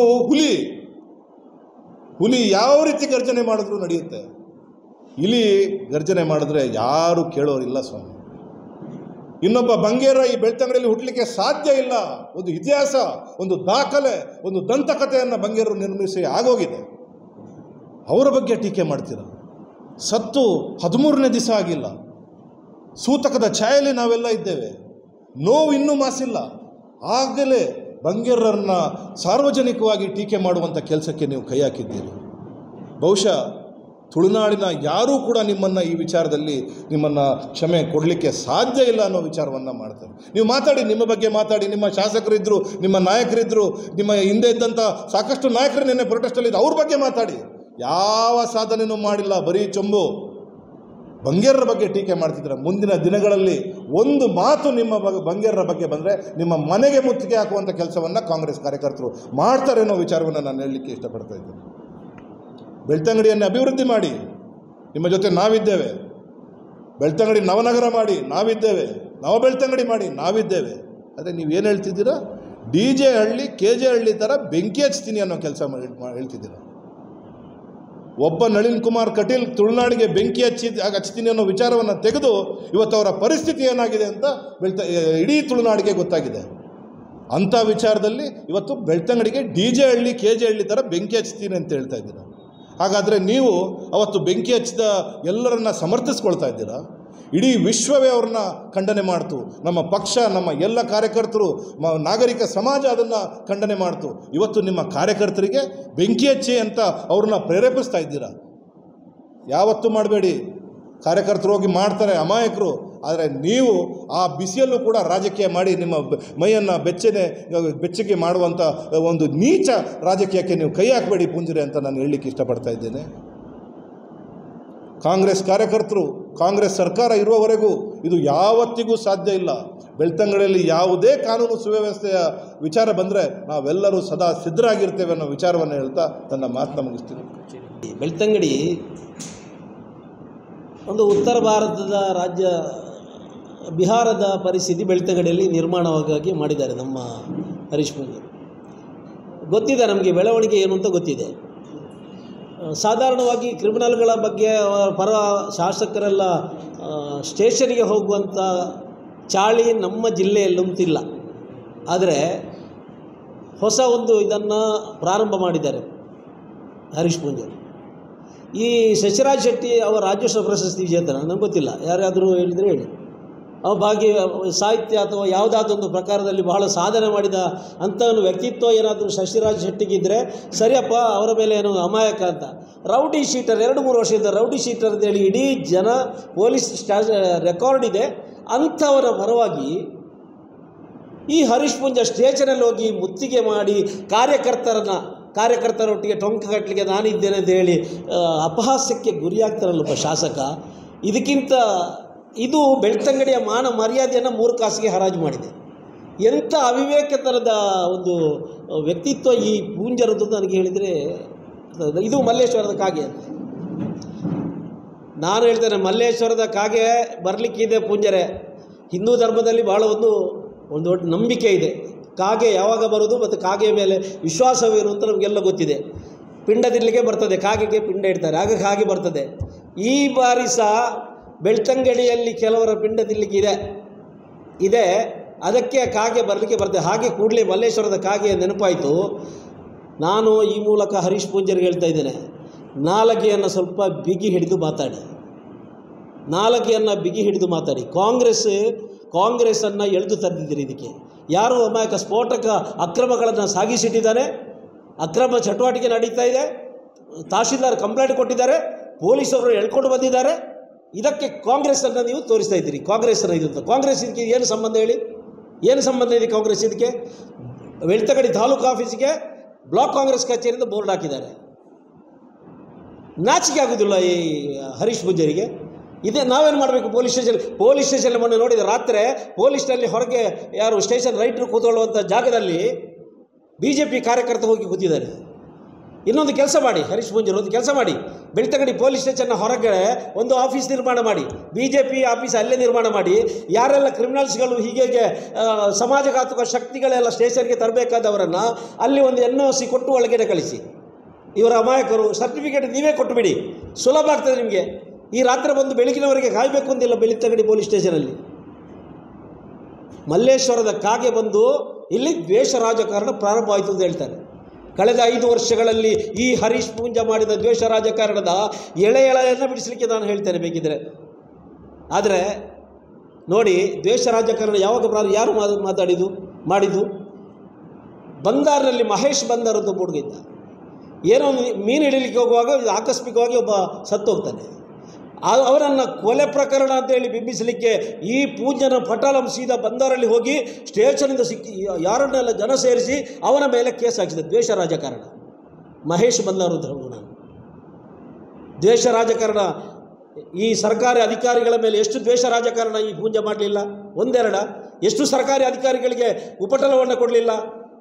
ಹುಲಿ ಯಾವ ರೀತಿ ಗರ್ಜನೆ ಮಾಡಿದ್ರೂ ನಡೆಯುತ್ತೆ. ಇಲಿ ಗರ್ಜನೆ ಮಾಡಿದ್ರೆ ಯಾರೂ ಕೇಳೋರಿಲ್ಲ ಸ್ವಾಮಿ. ಇನ್ನೊಬ್ಬ ಬಂಗೇರ ಈ ಬೆಳ್ತಂಗಡಿಯಲ್ಲಿ ಹುಟ್ಟಲಿಕ್ಕೆ ಸಾಧ್ಯ ಇಲ್ಲ. ಒಂದು ಇತಿಹಾಸ, ಒಂದು ದಾಖಲೆ, ಒಂದು ದಂತಕಥೆಯನ್ನು ಬಂಗೇರರು ನಿರ್ಮಿಸಿ ಆಗೋಗಿದೆ. ಅವರ ಬಗ್ಗೆ ಟೀಕೆ ಮಾಡ್ತೀರ. ಸತ್ತು 13ನೇ ದಿವಸ ಆಗಿಲ್ಲ. ಸೂತಕದ ಛಾಯೆಯಲ್ಲಿ ನಾವೆಲ್ಲ ಇದ್ದೇವೆ. ನೋವು ಇನ್ನೂ ಮಾಸಿಲ್ಲ. ಆಗಲೇ ಬಂಗೇರರನ್ನ ಸಾರ್ವಜನಿಕವಾಗಿ ಟೀಕೆ ಮಾಡುವಂಥ ಕೆಲಸಕ್ಕೆ ನೀವು ಕೈ ಹಾಕಿದ್ದೀರಿ. ಬಹುಶಃ ತುಳುನಾಡಿನ ಯಾರೂ ಕೂಡ ನಿಮ್ಮನ್ನು ಈ ವಿಚಾರದಲ್ಲಿ ಕ್ಷಮೆ ಕೊಡಲಿಕ್ಕೆ ಸಾಧ್ಯ ಇಲ್ಲ ಅನ್ನೋ ವಿಚಾರವನ್ನು ಮಾಡ್ತಾರೆ. ನೀವು ಮಾತಾಡಿ, ನಿಮ್ಮ ಬಗ್ಗೆ ಮಾತಾಡಿ. ನಿಮ್ಮ ಶಾಸಕರಿದ್ದರು, ನಿಮ್ಮ ನಾಯಕರಿದ್ದರು, ನಿಮ್ಮ ಹಿಂದೆ ಇದ್ದಂಥ ಸಾಕಷ್ಟು ನಾಯಕರು ನಿನ್ನೆ ಪ್ರೊಟೆಸ್ಟಲ್ಲಿದ್ದು, ಅವ್ರ ಬಗ್ಗೆ ಮಾತಾಡಿ. ಯಾವ ಸಾಧನೆಯೂ ಮಾಡಿಲ್ಲ, ಬರೀ ಚೊಂಬು. ಬಂಗೇರರ ಬಗ್ಗೆ ಟೀಕೆ ಮಾಡ್ತಿದ್ದಾರೆ. ಮುಂದಿನ ದಿನಗಳಲ್ಲಿ ಒಂದು ಮಾತು ನಿಮ್ಮ ಬಂಗೇರರ ಬಗ್ಗೆ ಬಂದರೆ ನಿಮ್ಮ ಮನೆಗೆ ಮುತ್ತಿಗೆ ಹಾಕುವಂಥ ಕೆಲಸವನ್ನು ಕಾಂಗ್ರೆಸ್ ಕಾರ್ಯಕರ್ತರು ಮಾಡ್ತಾರೆ ಅನ್ನೋ ವಿಚಾರವನ್ನು ನಾನು ಹೇಳಲಿಕ್ಕೆ ಇಷ್ಟಪಡ್ತಾ ಇದ್ದೇನೆ. ಬೆಳ್ತಂಗಡಿಯನ್ನು ಅಭಿವೃದ್ಧಿ ಮಾಡಿ, ನಿಮ್ಮ ಜೊತೆ ನಾವಿದ್ದೇವೆ. ಬೆಳ್ತಂಗಡಿ ನವನಗರ ಮಾಡಿ, ನಾವಿದ್ದೇವೆ. ನಾವು ಬೆಳ್ತಂಗಡಿ ಮಾಡಿ ನಾವಿದ್ದೇವೆ. ಆದರೆ ನೀವೇನು ಹೇಳ್ತಿದ್ದೀರಾ, DJ ಹಳ್ಳಿ KJ ಹಳ್ಳಿ ಥರ ಬೆಂಕಿ ಹಚ್ತೀನಿ ಅನ್ನೋ ಕೆಲಸ ಹೇಳ್ತಿದ್ದೀರಾ. ಒಬ್ಬ ನಳಿನ್ ಕುಮಾರ್ ಕಟೀಲ್ ತುಳುನಾಡಿಗೆ ಬೆಂಕಿ ಹಚ್ತೀನಿ ಅನ್ನೋ ವಿಚಾರವನ್ನು ತೆಗೆದು ಇವತ್ತು ಅವರ ಪರಿಸ್ಥಿತಿ ಏನಾಗಿದೆ ಅಂತ ಇಡೀ ತುಳುನಾಡಿಗೆ ಗೊತ್ತಾಗಿದೆ. ಅಂಥ ವಿಚಾರದಲ್ಲಿ ಇವತ್ತು ಬೆಳ್ತಂಗಡಿಗೆ DJ ಹಳ್ಳಿ KJ ಹಳ್ಳಿ ಥರ ಬೆಂಕಿ ಹಚ್ತೀನಿ ಅಂತ ಹೇಳ್ತಾ ಇದ್ದೀರಾ. ಹಾಗಾದರೆ ನೀವು ಅವತ್ತು ಬೆಂಕಿ ಹಚ್ಚಿದ ಎಲ್ಲರನ್ನ ಸಮರ್ಥಿಸ್ಕೊಳ್ತಾ ಇದ್ದೀರಾ. ಇಡೀ ವಿಶ್ವವೇ ಅವ್ರನ್ನ ಖಂಡನೆ ಮಾಡ್ತು, ನಮ್ಮ ಪಕ್ಷ, ನಮ್ಮ ಎಲ್ಲ ಕಾರ್ಯಕರ್ತರು, ನಾಗರಿಕ ಸಮಾಜ ಅದನ್ನು ಖಂಡನೆ ಮಾಡ್ತು. ಇವತ್ತು ನಿಮ್ಮ ಕಾರ್ಯಕರ್ತರಿಗೆ ಬೆಂಕಿ ಹಚ್ಚಿ ಅಂತ ಅವ್ರನ್ನ ಪ್ರೇರೇಪಿಸ್ತಾ ಇದ್ದೀರಾ. ಯಾವತ್ತೂ ಮಾಡಬೇಡಿ. ಕಾರ್ಯಕರ್ತರು ಹೋಗಿ ಮಾಡ್ತಾರೆ, ಅಮಾಯಕರು. ಆದರೆ ನೀವು ಆ ಬಿಸಿಯಲ್ಲೂ ಕೂಡ ರಾಜಕೀಯ ಮಾಡಿ ನಿಮ್ಮ ಮೈಯನ್ನು ಬೆಚ್ಚಗೆ ಮಾಡುವಂಥ ಒಂದು ನೀಚ ರಾಜಕೀಯಕ್ಕೆ ನೀವು ಕೈ ಹಾಕಬೇಡಿ ಪುಂಜರೆ ಅಂತ ನಾನು ಹೇಳಲಿಕ್ಕೆ ಇಷ್ಟಪಡ್ತಾ ಇದ್ದೇನೆ. ಕಾಂಗ್ರೆಸ್ ಕಾರ್ಯಕರ್ತರು, ಕಾಂಗ್ರೆಸ್ ಸರ್ಕಾರ ಇರುವವರೆಗೂ ಇದು ಯಾವತ್ತಿಗೂ ಸಾಧ್ಯ ಇಲ್ಲ. ಬೆಳ್ತಂಗಡಿಯಲ್ಲಿ ಯಾವುದೇ ಕಾನೂನು ಸುವ್ಯವಸ್ಥೆಯ ವಿಚಾರ ಬಂದರೆ ನಾವೆಲ್ಲರೂ ಸದಾ ಸಿದ್ಧರಾಗಿರ್ತೇವೆ ಅನ್ನೋ ವಿಚಾರವನ್ನು ಹೇಳ್ತಾ ನನ್ನ ಮಾತನ್ನ ಮುಗಿಸ್ತೀನಿ.
ಬೆಳ್ತಂಗಡಿ ಒಂದು ಉತ್ತರ ಭಾರತದ ರಾಜ್ಯ, ಬಿಹಾರದ ಪರಿಸ್ಥಿತಿ ಬೆಳ್ತಂಗಡಿಯಲ್ಲಿ ನಿರ್ಮಾಣವಾಗಿ ಮಾಡಿದ್ದಾರೆ ನಮ್ಮ ಹರೀಶ್ ಪೂಂಜಾರಿ. ಗೊತ್ತಿದೆ ನಮಗೆ ಬೆಳವಣಿಗೆ ಏನು ಅಂತ ಗೊತ್ತಿದೆ. ಸಾಧಾರಣವಾಗಿ ಕ್ರಿಮಿನಲ್ಗಳ ಬಗ್ಗೆ ಪರ ಶಾಸಕರೆಲ್ಲ ಸ್ಟೇಷನ್ಗೆ ಹೋಗುವಂಥ ಚಾಳಿ ನಮ್ಮ ಜಿಲ್ಲೆಯಲ್ಲಂತಿಲ್ಲ. ಆದರೆ ಹೊಸ ಒಂದು ಇದನ್ನು ಪ್ರಾರಂಭ ಮಾಡಿದ್ದಾರೆ ಹರೀಶ್ ಪೂಂಜಾರಿ. ಈ ಶಶಿರಾಜ್ ಶೆಟ್ಟಿ ಅವರ ರಾಜ್ಯೋತ್ಸವ ಪ್ರಶಸ್ತಿ ವಿಜೇತನ ನಂಗೆ ಗೊತ್ತಿಲ್ಲ, ಯಾರಾದರೂ ಹೇಳಿದರೆ ಹೇಳಿ. ಸಾಹಿತ್ಯ ಅಥವಾ ಯಾವುದಾದೊಂದು ಪ್ರಕಾರದಲ್ಲಿ ಬಹಳ ಸಾಧನೆ ಮಾಡಿದ ಅಂಥ ವ್ಯಕ್ತಿತ್ವ ಏನಾದರೂ ಶಶಿರಾಜ್ ಶೆಟ್ಟಿಗಿದ್ದರೆ ಸರಿಯಪ್ಪ, ಅವರ ಮೇಲೆ ಏನೋ ಅಮಾಯಕ ಅಂತ. ರೌಡಿ ಶೀಟರ್ 2-3 ವರ್ಷದಿಂದ ರೌಡಿ ಶೀಟರ್ ಅಂತೇಳಿ ಇಡೀ ಜನ ಪೊಲೀಸ್ ರೆಕಾರ್ಡ್ ಇದೆ. ಅಂಥವರ ಪರವಾಗಿ ಈ ಹರೀಶ್ ಪೂಂಜಾರಿ ಸ್ಟೇಷನಲ್ಲಿ ಹೋಗಿ ಮುತ್ತಿಗೆ ಮಾಡಿ ಕಾರ್ಯಕರ್ತರೊಟ್ಟಿಗೆ ಟೊಂಕ ಕಟ್ಟಲಿಕ್ಕೆ ನಾನಿದ್ದೇನೆ ಅಂತ ಹೇಳಿ ಅಪಹಾಸ್ಯಕ್ಕೆ ಗುರಿಯಾಗ್ತಾರಲ್ಲಪ್ಪ ಶಾಸಕ. ಇದಕ್ಕಿಂತ ಇದು ಬೆಳ್ತಂಗಡಿಯ ಮಾನ ಮರ್ಯಾದೆಯನ್ನು 3 ಕಾಸಿಗೆ ಹರಾಜು ಮಾಡಿದೆ. ಎಂಥ ಅವಿವೇಕತನದ ಒಂದು ವ್ಯಕ್ತಿತ್ವ ಈ ಪೂಂಜರದ್ದು ನನಗೆ ಹೇಳಿದರೆ, ಇದು ಮಲ್ಲೇಶ್ವರದ ಕಾಗೆ ಅಂತ ನಾನು ಹೇಳ್ತೇನೆ. ಮಲ್ಲೇಶ್ವರದ ಕಾಗೆ ಬರಲಿಕ್ಕಿದೆ ಪೂಂಜರೆ. ಹಿಂದೂ ಧರ್ಮದಲ್ಲಿ ಭಾಳ ಒಂದು ದೊಡ್ಡ ನಂಬಿಕೆ ಇದೆ. ಕಾಗೆ ಯಾವಾಗ ಬರೋದು ಮತ್ತು ಕಾಗೆಯ ಮೇಲೆ ವಿಶ್ವಾಸವೇನು ಅಂತ ನಮಗೆಲ್ಲ ಗೊತ್ತಿದೆ. ಪಿಂಡದಿರಲಿಕ್ಕೆ ಬರ್ತದೆ, ಕಾಗೆಗೆ ಪಿಂಡ ಇಡ್ತಾರೆ, ಆಗ ಕಾಗೆ ಬರ್ತದೆ. ಈ ಬಾರಿ ಸಹ ಬೆಳ್ತಂಗಡಿಯಲ್ಲಿ ಕೆಲವರ ಪಿಂಡದಿರಲಿಕ್ಕೆ ಇದೆ, ಅದಕ್ಕೆ ಕಾಗೆ ಬರಲಿಕ್ಕೆ ಬರ್ತದೆ. ಹಾಗೆ ಕೂಡಲೇ ಮಲ್ಲೇಶ್ವರದ ಕಾಗೆಯ ನೆನಪಾಯಿತು. ನಾನು ಈ ಮೂಲಕ ಹರೀಶ್ ಪೂಂಜಾರಿಗೆ ಹೇಳ್ತಾ ಇದ್ದೇನೆ, ನಾಲಗೆಯನ್ನು ಸ್ವಲ್ಪ ಬಿಗಿ ಹಿಡಿದು ಮಾತಾಡಿ. ಕಾಂಗ್ರೆಸ್ಸನ್ನು ಎಳೆದು ತಂದಿದ್ದೀರಿ. ಇದಕ್ಕೆ ಯಾರು ಅಮಾಯಕ ಸ್ಫೋಟಕ ಅಕ್ರಮಗಳನ್ನು ಸಾಗಿಸಿಟ್ಟಿದ್ದಾರೆ, ಅಕ್ರಮ ಚಟುವಟಿಕೆ ನಡೀತಾ ಇದೆ, ತಹಶೀಲ್ದಾರ್ ಕಂಪ್ಲೇಂಟ್ ಕೊಟ್ಟಿದ್ದಾರೆ, ಪೊಲೀಸರು ಎಳ್ಕೊಂಡು ಬಂದಿದ್ದಾರೆ. ಇದಕ್ಕೆ ಕಾಂಗ್ರೆಸ್ಸನ್ನು ನೀವು ತೋರಿಸ್ತಾ ಇದ್ದೀರಿ. ಕಾಂಗ್ರೆಸ್ಸನ್ನು ಇದು ಅಂತ. ಕಾಂಗ್ರೆಸ್ ಇದಕ್ಕೆ ಏನು ಸಂಬಂಧ ಹೇಳಿ? ಏನು ಸಂಬಂಧ ಇದೆ ಕಾಂಗ್ರೆಸ್ ಇದಕ್ಕೆ? ಬೆಳ್ತಂಗಡಿ ತಾಲೂಕು ಆಫೀಸಿಗೆ ಬ್ಲಾಕ್ ಕಾಂಗ್ರೆಸ್ ಕಚೇರಿಯಿಂದ ಬೋರ್ಡ್ ಹಾಕಿದ್ದಾರೆ. ನಾಚಿಕೆ ಆಗೋದಿಲ್ಲ ಈ ಹರೀಶ್ ಪೂಂಜಾರಿಗೆ? ಇದೇ ನಾವೇನು ಮಾಡಬೇಕು? ಪೊಲೀಸ್ ಸ್ಟೇಷನ್ ಮೊನ್ನೆ ನೋಡಿದ ರಾತ್ರಿ ಪೊಲೀಸ್ನಲ್ಲಿ ಹೊರಗೆ ಯಾರು ಸ್ಟೇಷನ್ ರೈಟ್ರು ಕೂತ್ಕೊಳ್ಳುವಂಥ ಜಾಗದಲ್ಲಿ BJP ಕಾರ್ಯಕರ್ತ ಹೋಗಿ ಕೂತಿದ್ದಾರೆ. ಇನ್ನೊಂದು ಕೆಲಸ ಮಾಡಿ ಹರೀಶ್ ಪೂಂಜಾರಿ, ಒಂದು ಕೆಲಸ ಮಾಡಿ, ಬೆಳ್ತಂಗಡಿ ಪೊಲೀಸ್ ಸ್ಟೇಷನ್ನ ಹೊರಗಡೆ ಒಂದು ಆಫೀಸ್ ನಿರ್ಮಾಣ ಮಾಡಿ, BJP ಆಫೀಸ್ ಅಲ್ಲೇ ನಿರ್ಮಾಣ ಮಾಡಿ. ಯಾರೆಲ್ಲ ಕ್ರಿಮಿನಲ್ಸ್ಗಳು ಹೀಗೆ ಸಮಾಜಘಾತುಕ ಶಕ್ತಿಗಳೆಲ್ಲ ಸ್ಟೇಷನ್ಗೆ ತರಬೇಕಾದವರನ್ನು ಅಲ್ಲಿ ಒಂದು NOC ಕೊಟ್ಟು ಒಳಗಡೆ ಕಳಿಸಿ. ಇವರ ಅಮಾಯಕರು ಸರ್ಟಿಫಿಕೇಟ್ ನೀವೇ ಕೊಟ್ಟುಬಿಡಿ, ಸುಲಭ ಆಗ್ತದೆ ನಿಮಗೆ. ಈ ರಾತ್ರಿ ಬಂದು ಬೆಳಗಿನವರೆಗೆ ಕಾಯಬೇಕು ಅಂತಿಲ್ಲ ಬೆಳ್ತಂಗಡಿ ಪೊಲೀಸ್ ಸ್ಟೇಷನಲ್ಲಿ. ಮಲ್ಲೇಶ್ವರದ ಕಾಗೆ ಬಂದು ಇಲ್ಲಿ ದ್ವೇಷ ರಾಜಕಾರಣ ಪ್ರಾರಂಭ ಆಯಿತು ಅಂತ ಹೇಳ್ತಾರೆ. ಕಳೆದ 5 ವರ್ಷಗಳಲ್ಲಿ ಈ ಹರೀಶ್ ಪೂಂಜಾರಿ ಮಾಡಿದ ದ್ವೇಷ ರಾಜಕಾರಣದ ಎಳೆಯನ್ನು ಬಿಡಿಸಲಿಕ್ಕೆ ನಾನು ಹೇಳ್ತೇನೆ ಬೇಕಿದ್ರೆ. ಆದರೆ ನೋಡಿ, ದ್ವೇಷ ರಾಜಕಾರಣ ಯಾವಾಗ ಯಾರು ಮಾಡಿದ್ದು? ಬಂದಾರ್ನಲ್ಲಿ ಮಹೇಶ್ ಬಂದಾರ್ ಅಂತ ಹುಡುಗ ಇದ್ದ. ಏನೋ ಮೀನು ಹಿಡಿಲಿಕ್ಕೆ ಹೋಗುವಾಗ ಆಕಸ್ಮಿಕವಾಗಿ ಒಬ್ಬ ಸತ್ತು ಹೋಗ್ತಾನೆ. ಅವರನ್ನು ಕೊಲೆ ಪ್ರಕರಣ ಅಂತೇಳಿ ಬಿಂಬಿಸಲಿಕ್ಕೆ ಈ ಪೂಂಜನ ಪಟಾಲಂ ಸೀದಾ ಬಂದಾರಲ್ಲಿ ಹೋಗಿ ಸ್ಟೇಷನಿಂದ ಯಾರನ್ನೆಲ್ಲ ಜನ ಸೇರಿಸಿ ಅವನ ಮೇಲೆ ಕೇಸ್ ಹಾಕಿದೆ. ದ್ವೇಷ ರಾಜಕಾರಣ ಮಹೇಶ್ ಬಂದಾರು ಅಂತ ಹೇಳೋಣ. ದ್ವೇಷ ರಾಜಕಾರಣ ಈ ಸರ್ಕಾರಿ ಅಧಿಕಾರಿಗಳ ಮೇಲೆ ಎಷ್ಟು ದ್ವೇಷ ರಾಜಕಾರಣ ಈ ಪೂಂಜ ಮಾಡಲಿಲ್ಲ? ಒಂದೆರಡ? ಎಷ್ಟು ಸರ್ಕಾರಿ ಅಧಿಕಾರಿಗಳಿಗೆ ಉಪಟಳವನ್ನು ಕೊಡಲಿಲ್ಲ?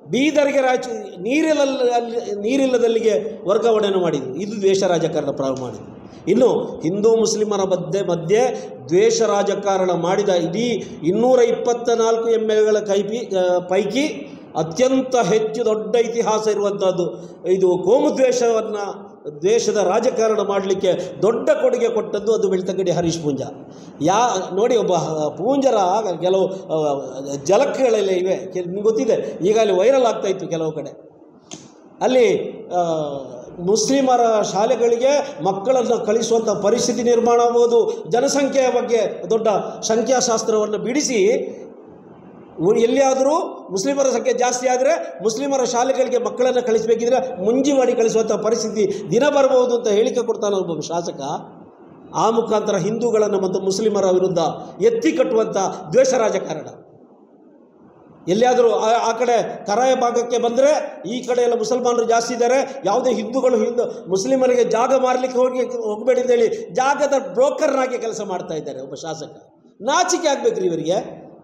ಬೀದರ್ಗೆ ನೀರಿಲ್ಲದಲ್ಲಿಗೆ ವರ್ಗಾವಣೆಯನ್ನು ಮಾಡಿದರು. ಇದು ದ್ವೇಷ ರಾಜಕಾರಣ ಪ್ರಾರಂಭ ಮಾಡಿದರು. ಇನ್ನು ಹಿಂದೂ ಮುಸ್ಲಿಮರ ಮಧ್ಯೆ ದ್ವೇಷ ರಾಜಕಾರಣ ಮಾಡಿದ ಇಡೀ 224 MLಗಳ ಪೈಕಿ ಅತ್ಯಂತ ಹೆಚ್ಚು ದೊಡ್ಡ ಇತಿಹಾಸ ಇರುವಂಥದ್ದು ಇದು ಕೋಮು ದ್ವೇಷದ ರಾಜಕಾರಣ ಮಾಡಲಿಕ್ಕೆ ದೊಡ್ಡ ಕೊಡುಗೆ ಕೊಟ್ಟದ್ದು ಅದು ಬೆಳ್ತಂಗಡಿ ಹರೀಶ್ ಪೂಂಜಾ. ನೋಡಿ, ಒಬ್ಬ ಪೂಂಜರ ಕೆಲವು ಜಲಕ್ಗಳೆಲ್ಲ ಇವೆ, ನಿಮ್ಗೆ ಗೊತ್ತಿದೆ, ಈಗ ಅಲ್ಲಿ ವೈರಲ್ ಆಗ್ತಾಯಿತ್ತು ಕೆಲವು ಕಡೆ. ಅಲ್ಲಿ ಮುಸ್ಲಿಮರ ಶಾಲೆಗಳಿಗೆ ಮಕ್ಕಳನ್ನು ಕಳಿಸುವಂಥ ಪರಿಸ್ಥಿತಿ ನಿರ್ಮಾಣ ಆಗ್ಬೋದು. ಜನಸಂಖ್ಯೆಯ ಬಗ್ಗೆ ದೊಡ್ಡ ಸಂಖ್ಯಾಶಾಸ್ತ್ರವನ್ನು ಬಿಡಿಸಿ ಎಲ್ಲಿಯಾದರೂ ಮುಸ್ಲಿಮರ ಸಂಖ್ಯೆ ಜಾಸ್ತಿ ಆದರೆ ಮುಸ್ಲಿಮರ ಶಾಲೆಗಳಿಗೆ ಮಕ್ಕಳನ್ನು ಕಳಿಸಬೇಕಿದ್ರೆ ಮುಂಜಿ ಮಾಡಿ ಕಳಿಸುವಂಥ ಪರಿಸ್ಥಿತಿ ದಿನ ಬರಬಹುದು ಅಂತ ಹೇಳಿಕೆ ಕೊಡ್ತಾನೆ ಒಬ್ಬ ಶಾಸಕ. ಆ ಮುಖಾಂತರ ಹಿಂದೂಗಳನ್ನು ಮತ್ತು ಮುಸ್ಲಿಮರ ವಿರುದ್ಧ ಎತ್ತಿ ಕಟ್ಟುವಂಥ ದ್ವೇಷ ರಾಜಕಾರಣ. ಎಲ್ಲಿಯಾದರೂ ಆ ಕಡೆ ಕರಾಯ ಭಾಗಕ್ಕೆ ಬಂದರೆ ಈ ಕಡೆ ಎಲ್ಲ ಮುಸಲ್ಮಾನರು ಜಾಸ್ತಿ ಇದ್ದಾರೆ, ಯಾವುದೇ ಹಿಂದೂಗಳು ಮುಸ್ಲಿಮರಿಗೆ ಜಾಗ ಮಾರಲಿಕ್ಕೆ ಹೋಗಬೇಡಿ ಅಂತೇಳಿ ಜಾಗದ ಬ್ರೋಕರ್ನಾಗಿ ಕೆಲಸ ಮಾಡ್ತಾ ಇದ್ದಾರೆ ಒಬ್ಬ ಶಾಸಕ. ನಾಚಿಕೆ ಆಗಬೇಕ್ರಿ ಇವರಿಗೆ.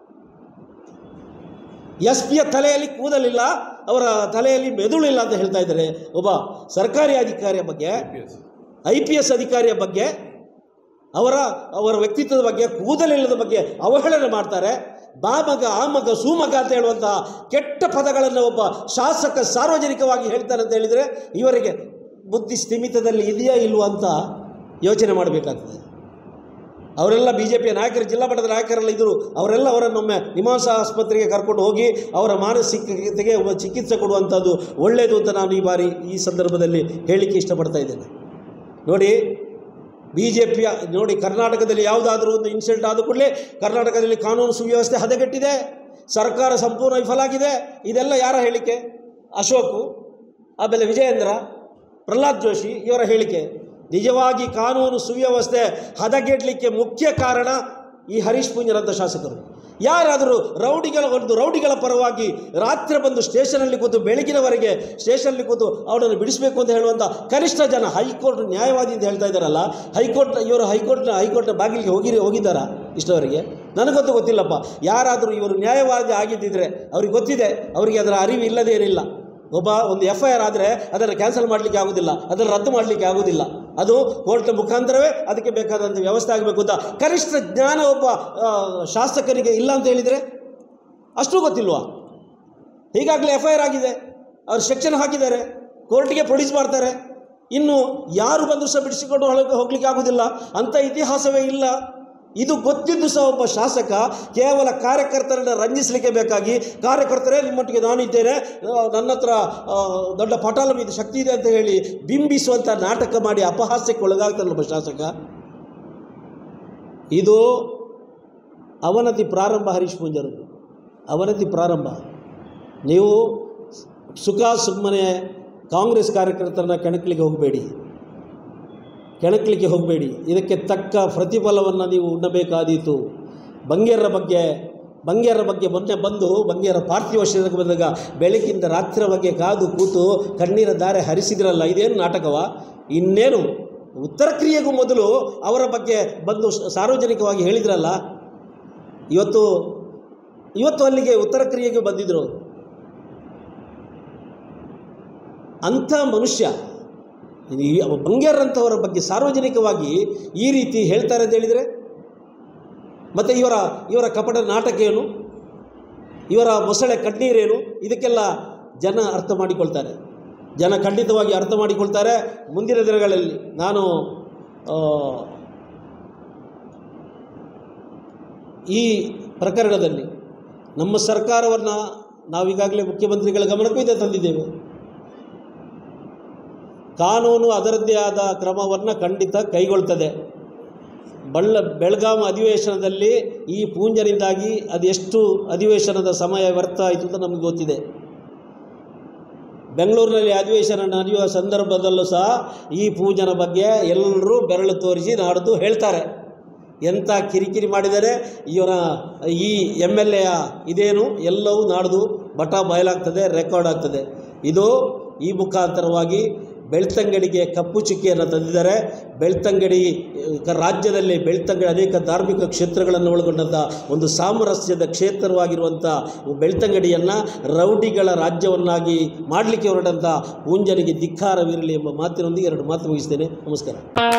SP ತಲೆಯಲ್ಲಿ ಕೂದಲಿಲ್ಲ, ಅವರ ತಲೆಯಲ್ಲಿ ಮೆದುಳಿಲ್ಲ ಅಂತ ಹೇಳ್ತಾ ಇದ್ದಾರೆ. ಒಬ್ಬ ಸರ್ಕಾರಿ ಅಧಿಕಾರಿಯ ಬಗ್ಗೆ, IPS ಅಧಿಕಾರಿಯ ಬಗ್ಗೆ, ಅವರ ವ್ಯಕ್ತಿತ್ವದ ಬಗ್ಗೆ, ಕೂದಲಿಲ್ಲದ ಬಗ್ಗೆ ಅವಹೇಳನೆ ಮಾಡ್ತಾರೆ. ಬಾಮಗ ಆಮಗ ಸೂಮಗ ಅಂತ ಹೇಳುವಂಥ ಕೆಟ್ಟ ಪದಗಳನ್ನು ಒಬ್ಬ ಶಾಸಕ ಸಾರ್ವಜನಿಕವಾಗಿ ಹೇಳ್ತಾರೆ ಅಂತ ಹೇಳಿದರೆ ಇವರಿಗೆ ಬುದ್ಧಿ ಸ್ಥಿಮಿತದಲ್ಲಿ ಇದೆಯಾ ಇಲ್ವಾ ಅಂತ ಯೋಚನೆ ಮಾಡಬೇಕಾಗ್ತದೆ. ಅವರೆಲ್ಲ BJP ನಾಯಕರು, ಜಿಲ್ಲಾ ಮಟ್ಟದ ನಾಯಕರೆಲ್ಲ ಇದ್ದರು. ಅವರನ್ನೊಮ್ಮೆ ನಿಮಾನ್ಸ್ ಆಸ್ಪತ್ರೆಗೆ ಕರ್ಕೊಂಡು ಹೋಗಿ ಅವರ ಮಾನಸಿಕತೆಗೆ ಚಿಕಿತ್ಸೆ ಕೊಡುವಂಥದ್ದು ಒಳ್ಳೆಯದು ಅಂತ ನಾನು ಈ ಸಂದರ್ಭದಲ್ಲಿ ಹೇಳಲಿಕ್ಕೆ ಇಷ್ಟಪಡ್ತಾ ಇದ್ದೇನೆ. ನೋಡಿ, BJP ನೋಡಿ, ಕರ್ನಾಟಕದಲ್ಲಿ ಯಾವುದಾದ್ರೂ ಒಂದು ಇನ್ಸಿಡೆಂಟ್ ಆದ ಕೂಡಲೇ ಕರ್ನಾಟಕದಲ್ಲಿ ಕಾನೂನು ಸುವ್ಯವಸ್ಥೆ ಹದಗೆಟ್ಟಿದೆ, ಸರ್ಕಾರ ಸಂಪೂರ್ಣ ವಿಫಲ ಆಗಿದೆ. ಇದೆಲ್ಲ ಯಾರ ಹೇಳಿಕೆ? ಅಶೋಕು, ಆಮೇಲೆ ವಿಜಯೇಂದ್ರ, ಪ್ರಹ್ಲಾದ್ ಜೋಶಿ ಇವರ ಹೇಳಿಕೆ. ನಿಜವಾಗಿ ಕಾನೂನು ಸುವ್ಯವಸ್ಥೆ ಹದಗೆಡಲಿಕ್ಕೆ ಮುಖ್ಯ ಕಾರಣ ಈ ಹರೀಶ್ ಪೂಂಜರಂಥ ಶಾಸಕರು. ಯಾರಾದರೂ ರೌಡಿಗಳ ಪರವಾಗಿ ರಾತ್ರಿ ಬಂದು ಸ್ಟೇಷನಲ್ಲಿ ಕೂತು ಬೆಳಗಿನವರೆಗೆ ಸ್ಟೇಷನ್ನಲ್ಲಿ ಕೂತು ಅವರನ್ನು ಬಿಡಿಸಬೇಕು ಅಂತ ಹೇಳುವಂಥ ಕನಿಷ್ಠ ಜನ, ಹೈಕೋರ್ಟ್ ನ್ಯಾಯವಾದಿ ಅಂತ ಹೇಳ್ತಾ ಇದ್ದಾರಲ್ಲ, ಹೈಕೋರ್ಟ್ನ ಬಾಗಿಲಿಗೆ ಹೋಗಿದ್ದಾರಾ ಇಷ್ಟವರೆಗೆ? ನನಗಂತೂ ಗೊತ್ತಿಲ್ಲಪ್ಪ. ಯಾರಾದರೂ ಇವರು ನ್ಯಾಯವಾದಿ ಆಗಿದ್ದಿದ್ರೆ ಅವ್ರಿಗೆ ಗೊತ್ತಿದೆ, ಅವರಿಗೆ ಅದರ ಅರಿವು ಇಲ್ಲದೇನಿಲ್ಲ. ಒಂದು FIR ಆದರೆ ಅದನ್ನು ಕ್ಯಾನ್ಸಲ್ ಮಾಡಲಿಕ್ಕೆ ಆಗೋದಿಲ್ಲ, ಅದನ್ನು ರದ್ದು ಮಾಡಲಿಕ್ಕೆ ಆಗೋದಿಲ್ಲ. ಅದು ಕೋರ್ಟ್ನ ಮುಖಾಂತರವೇ ಅದಕ್ಕೆ ಬೇಕಾದಂಥ ವ್ಯವಸ್ಥೆ ಆಗಬೇಕು ಅಂತ ಕನಿಷ್ಠ ಜ್ಞಾನ ಒಬ್ಬ ಶಾಸಕರಿಗೆ ಇಲ್ಲ ಅಂತ ಹೇಳಿದರೆ ಅಷ್ಟು ಗೊತ್ತಿಲ್ವಾ? ಹೀಗಾಗಲೇ FIR ಆಗಿದೆ, ಅವರು ಸೆಕ್ಷನ್ ಹಾಕಿದ್ದಾರೆ, ಕೋರ್ಟಿಗೆ ಪ್ರೊಡ್ಯೂಸ್ ಮಾಡ್ತಾರೆ. ಇನ್ನು ಯಾರು ಬಂದರೂ ಸಹ ಬಿಡಿಸಿಕೊಂಡು ಹೋಗಲಿಕ್ಕೆ ಆಗೋದಿಲ್ಲ, ಅಂಥ ಇತಿಹಾಸವೇ ಇಲ್ಲ. ಇದು ಗೊತ್ತಿದ್ದು ಸಹ ಒಬ್ಬ ಶಾಸಕ ಕೇವಲ ಕಾರ್ಯಕರ್ತರನ್ನು ರಂಜಿಸಲಿಕ್ಕೆ ಬೇಕಾಗಿ, ಕಾರ್ಯಕರ್ತರೇ ನಿಮ್ಮೊಟ್ಟಿಗೆ ನಾನು ಇದ್ದೇನೆ, ನನ್ನ ಹತ್ರ ದೊಡ್ಡ ಪಟಾಲ ಇದು ಶಕ್ತಿ ಇದೆ ಅಂತ ಹೇಳಿ ಬಿಂಬಿಸುವಂಥ ನಾಟಕ ಮಾಡಿ ಅಪಹಾಸ್ಯಕ್ಕೆ ಒಳಗಾಗ್ತಾನಲ್ಲ ಒಬ್ಬ ಶಾಸಕ. ಇದು ಅವನತಿ ಪ್ರಾರಂಭ. ಹರೀಶ್ ಪೂಂಜರದ್ದು ಅವನತಿ ಪ್ರಾರಂಭ. ನೀವು ಸುಮ್ಮನೆ ಕಾಂಗ್ರೆಸ್ ಕಾರ್ಯಕರ್ತರನ್ನ ಕೆಣಕಲಿಕ್ಕೆ ಹೋಗಬೇಡಿ. ಇದಕ್ಕೆ ತಕ್ಕ ಪ್ರತಿಫಲವನ್ನು ನೀವು ಉಣ್ಣಬೇಕಾದೀತು. ಬಂಗೇರ ಬಗ್ಗೆ ಮೊನ್ನೆ ಬಂದು ಬಂಗೇರ ಪಾರ್ಥಿವ ಶರೀರಕ್ಕೆ ಬಂದಾಗ ಬೆಳಗಿಂದ ರಾತ್ರಿ ಬಗ್ಗೆ ಕಾದು ಕೂತು ಕಣ್ಣೀರ ಧಾರೆ ಹರಿಸಿದ್ರಲ್ಲ, ಇದೇನು ನಾಟಕವ? ಇನ್ನೇನು ಉತ್ತರ ಕ್ರಿಯೆಗೂ ಮೊದಲು ಅವರ ಬಗ್ಗೆ ಬಂದು ಸಾರ್ವಜನಿಕವಾಗಿ ಹೇಳಿದ್ರಲ್ಲ, ಇವತ್ತು ಅಲ್ಲಿಗೆ ಉತ್ತರ ಕ್ರಿಯೆಗೆ ಬಂದಿದ್ದರು. ಅಂಥ ಮನುಷ್ಯ ಬಂಗೇರಂಥವರ ಬಗ್ಗೆ ಸಾರ್ವಜನಿಕವಾಗಿ ಈ ರೀತಿ ಹೇಳ್ತಾರೆ ಅಂತ ಹೇಳಿದರೆ, ಮತ್ತು ಇವರ ಕಪಟ ನಾಟಕ ಏನು, ಇವರ ಮೊಸಳೆ ಕಣ್ಣೀರೇನು, ಇದಕ್ಕೆಲ್ಲ ಜನ ಅರ್ಥ ಮಾಡಿಕೊಳ್ತಾರೆ. ಜನ ಖಂಡಿತವಾಗಿ ಅರ್ಥ ಮಾಡಿಕೊಳ್ತಾರೆ. ಮುಂದಿನ ದಿನಗಳಲ್ಲಿ ನಾನು ಈ ಪ್ರಕರಣದಲ್ಲಿ ನಮ್ಮ ಸರ್ಕಾರವನ್ನು ನಾವೀಗಾಗಲೇ ಮುಖ್ಯಮಂತ್ರಿಗಳ ಗಮನಕ್ಕೂ ಇದೆ ತಂದಿದ್ದೇವೆ. ಕಾನೂನು ಅದರದ್ದೇ ಆದ ಕ್ರಮವನ್ನು ಖಂಡಿತ ಕೈಗೊಳ್ತದೆ. ಬೆಳಗಾವಿ ಅಧಿವೇಶನದಲ್ಲಿ ಈ ಪೂಂಜರಿಂದಾಗಿ ಅದೆಷ್ಟು ಅಧಿವೇಶನದ ಸಮಯ ವ್ಯರ್ಥ ಆಯಿತು ಅಂತ ನಮಗೆ ಗೊತ್ತಿದೆ. ಬೆಂಗಳೂರಿನಲ್ಲಿ ಅಧಿವೇಶನ ನಡೆಯುವ ಸಂದರ್ಭದಲ್ಲೂ ಸಹ ಈ ಪೂಂಜನ ಬಗ್ಗೆ ಎಲ್ಲರೂ ಬೆರಳು ತೋರಿಸಿ ನಾಡ್ದು ಹೇಳ್ತಾರೆ. ಎಂಥ ಕಿರಿಕಿರಿ ಮಾಡಿದರೆ ಇವರ ಈ MLA ಇದೇನು ಎಲ್ಲವೂ ನಾಡ್ದು ಬಯಲಾಗ್ತದೆ, ರೆಕಾರ್ಡ್ ಆಗ್ತದೆ. ಇದು ಈ ಮುಖಾಂತರವಾಗಿ ಬೆಳ್ತಂಗಡಿಗೆ ಕಪ್ಪು ಚುಕ್ಕಿಯನ್ನು ತಂದಿದ್ದಾರೆ. ಬೆಳ್ತಂಗಡಿ ರಾಜ್ಯದಲ್ಲಿ ಬೆಳ್ತಂಗಡಿ ಅನೇಕ ಧಾರ್ಮಿಕ ಕ್ಷೇತ್ರಗಳನ್ನು ಒಳಗೊಂಡಂಥ ಒಂದು ಸಾಮರಸ್ಯದ ಕ್ಷೇತ್ರವಾಗಿರುವಂಥ ಬೆಳ್ತಂಗಡಿಯನ್ನು ರೌಡಿಗಳ ರಾಜ್ಯವನ್ನಾಗಿ ಮಾಡಲಿಕ್ಕೆ ಹೊರಟಂಥ ಪೂಂಜನಿಗೆ ಧಿಕ್ಕಾರವಿರಲಿ ಎಂಬ ಮಾತಿನೊಂದಿಗೆ 2 ಮಾತು ಮುಗಿಸ್ತೇನೆ. ನಮಸ್ಕಾರ.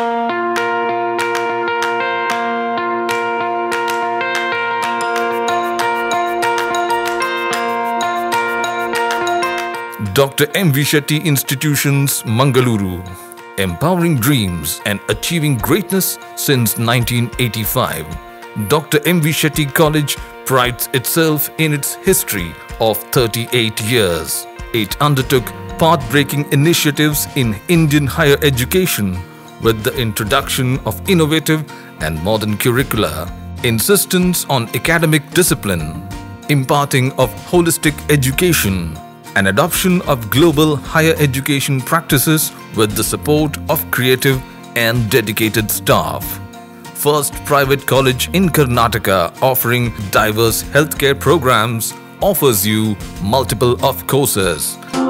Dr. M.V. Shetty Institutions, Mangaluru. Empowering dreams and achieving greatness since 1985. Dr. M.V. Shetty College prides itself in its history of 38 years. It undertook path-breaking initiatives in Indian higher education with the introduction of innovative and modern curricula, insistence on academic discipline, imparting of holistic education, and adoption of global higher education practices with the support of creative and dedicated staff. First private college in Karnataka offering diverse healthcare programs offers you multiple of courses.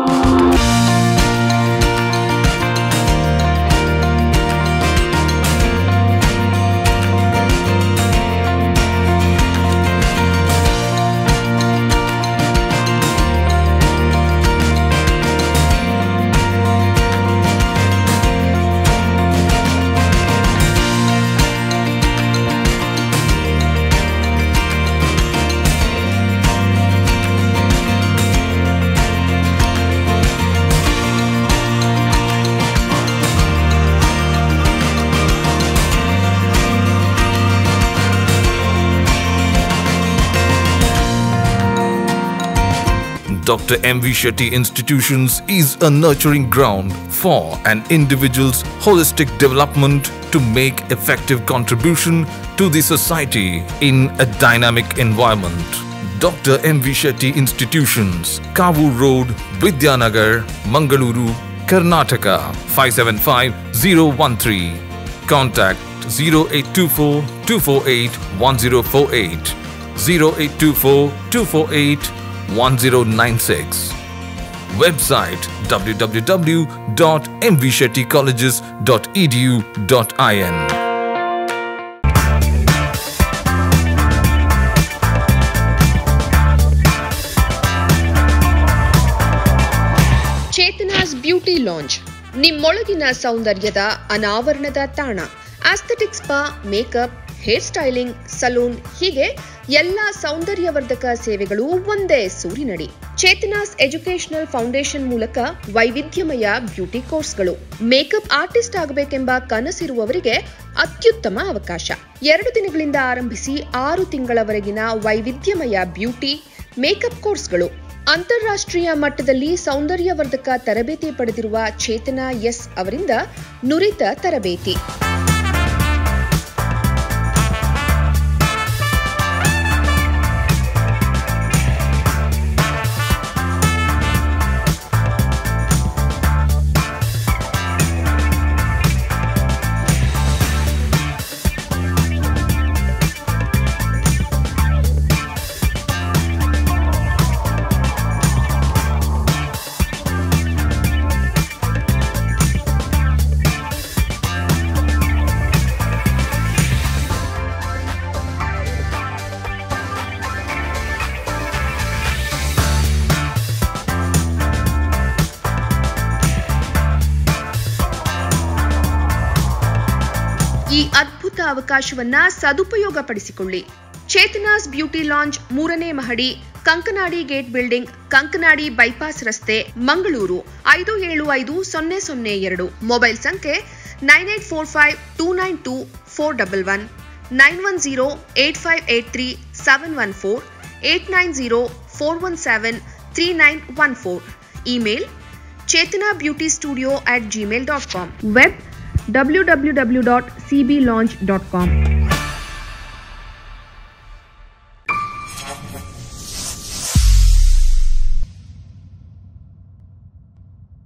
Dr. M.V. Shetty Institutions is a nurturing ground for an individual's holistic development to make effective contribution to the society in a dynamic environment. Dr. M.V. Shetty Institutions, Kavur Road, Vidyanagar, Mangaluru, Karnataka, 575013. Contact 0824 248 1048, 0824 248 1096. Website www.mvshettycolleges.edu.in.
Chetana's beauty lounge, ನಿಮ್ಮೊಳಗಿನ ಸೌಂದರ್ಯದ ಅನಾವರಣದ ತಾಣ. Aesthetic spa, makeup, hair styling, salon ಹೀಗೆ ಎಲ್ಲ ಸೌಂದರ್ಯವರ್ಧಕ ಸೇವೆಗಳು ಒಂದೇ ಸೂರಿನಡಿ. ಚೇತನಾಸ್ ಎಜುಕೇಶನಲ್ ಫೌಂಡೇಶನ್ ಮೂಲಕ ವೈವಿಧ್ಯಮಯ ಬ್ಯೂಟಿ ಕೋರ್ಸ್ಗಳು. ಮೇಕಪ್ ಆರ್ಟಿಸ್ಟ್ ಆಗಬೇಕೆಂಬ ಕನಸಿರುವವರಿಗೆ ಅತ್ಯುತ್ತಮ ಅವಕಾಶ. 2 ದಿನಗಳಿಂದ ಆರಂಭಿಸಿ 6 ತಿಂಗಳವರೆಗಿನ ವೈವಿಧ್ಯಮಯ ಬ್ಯೂಟಿ ಮೇಕಪ್ ಕೋರ್ಸ್ಗಳು. ಅಂತಾರಾಷ್ಟ್ರೀಯ ಮಟ್ಟದಲ್ಲಿ ಸೌಂದರ್ಯವರ್ಧಕ ತರಬೇತಿ ಪಡೆದಿರುವ ಚೇತನಾ ಎಸ್ ಅವರಿಂದ ನುರಿತ ತರಬೇತಿ. ಈ ಅದ್ಭುತ ಅವಕಾಶವನ್ನ ಸದುಪಯೋಗಪಡಿಸಿಕೊಳ್ಳಿ. ಚೇತನಾಸ್ ಬ್ಯೂಟಿ ಲಾಂಜ್ 3ನೇ ಮಹಡಿ, Kankanadi gate building, Kankanadi bypass ರಸ್ತೆ, ಮಂಗಳೂರು 575002. ಮೊಬೈಲ್ ಸಂಖ್ಯೆ 9845292411, 9108583714, 8904173914. Email chetanabeautystudio@gmail.com. Web www.cblaunch.com.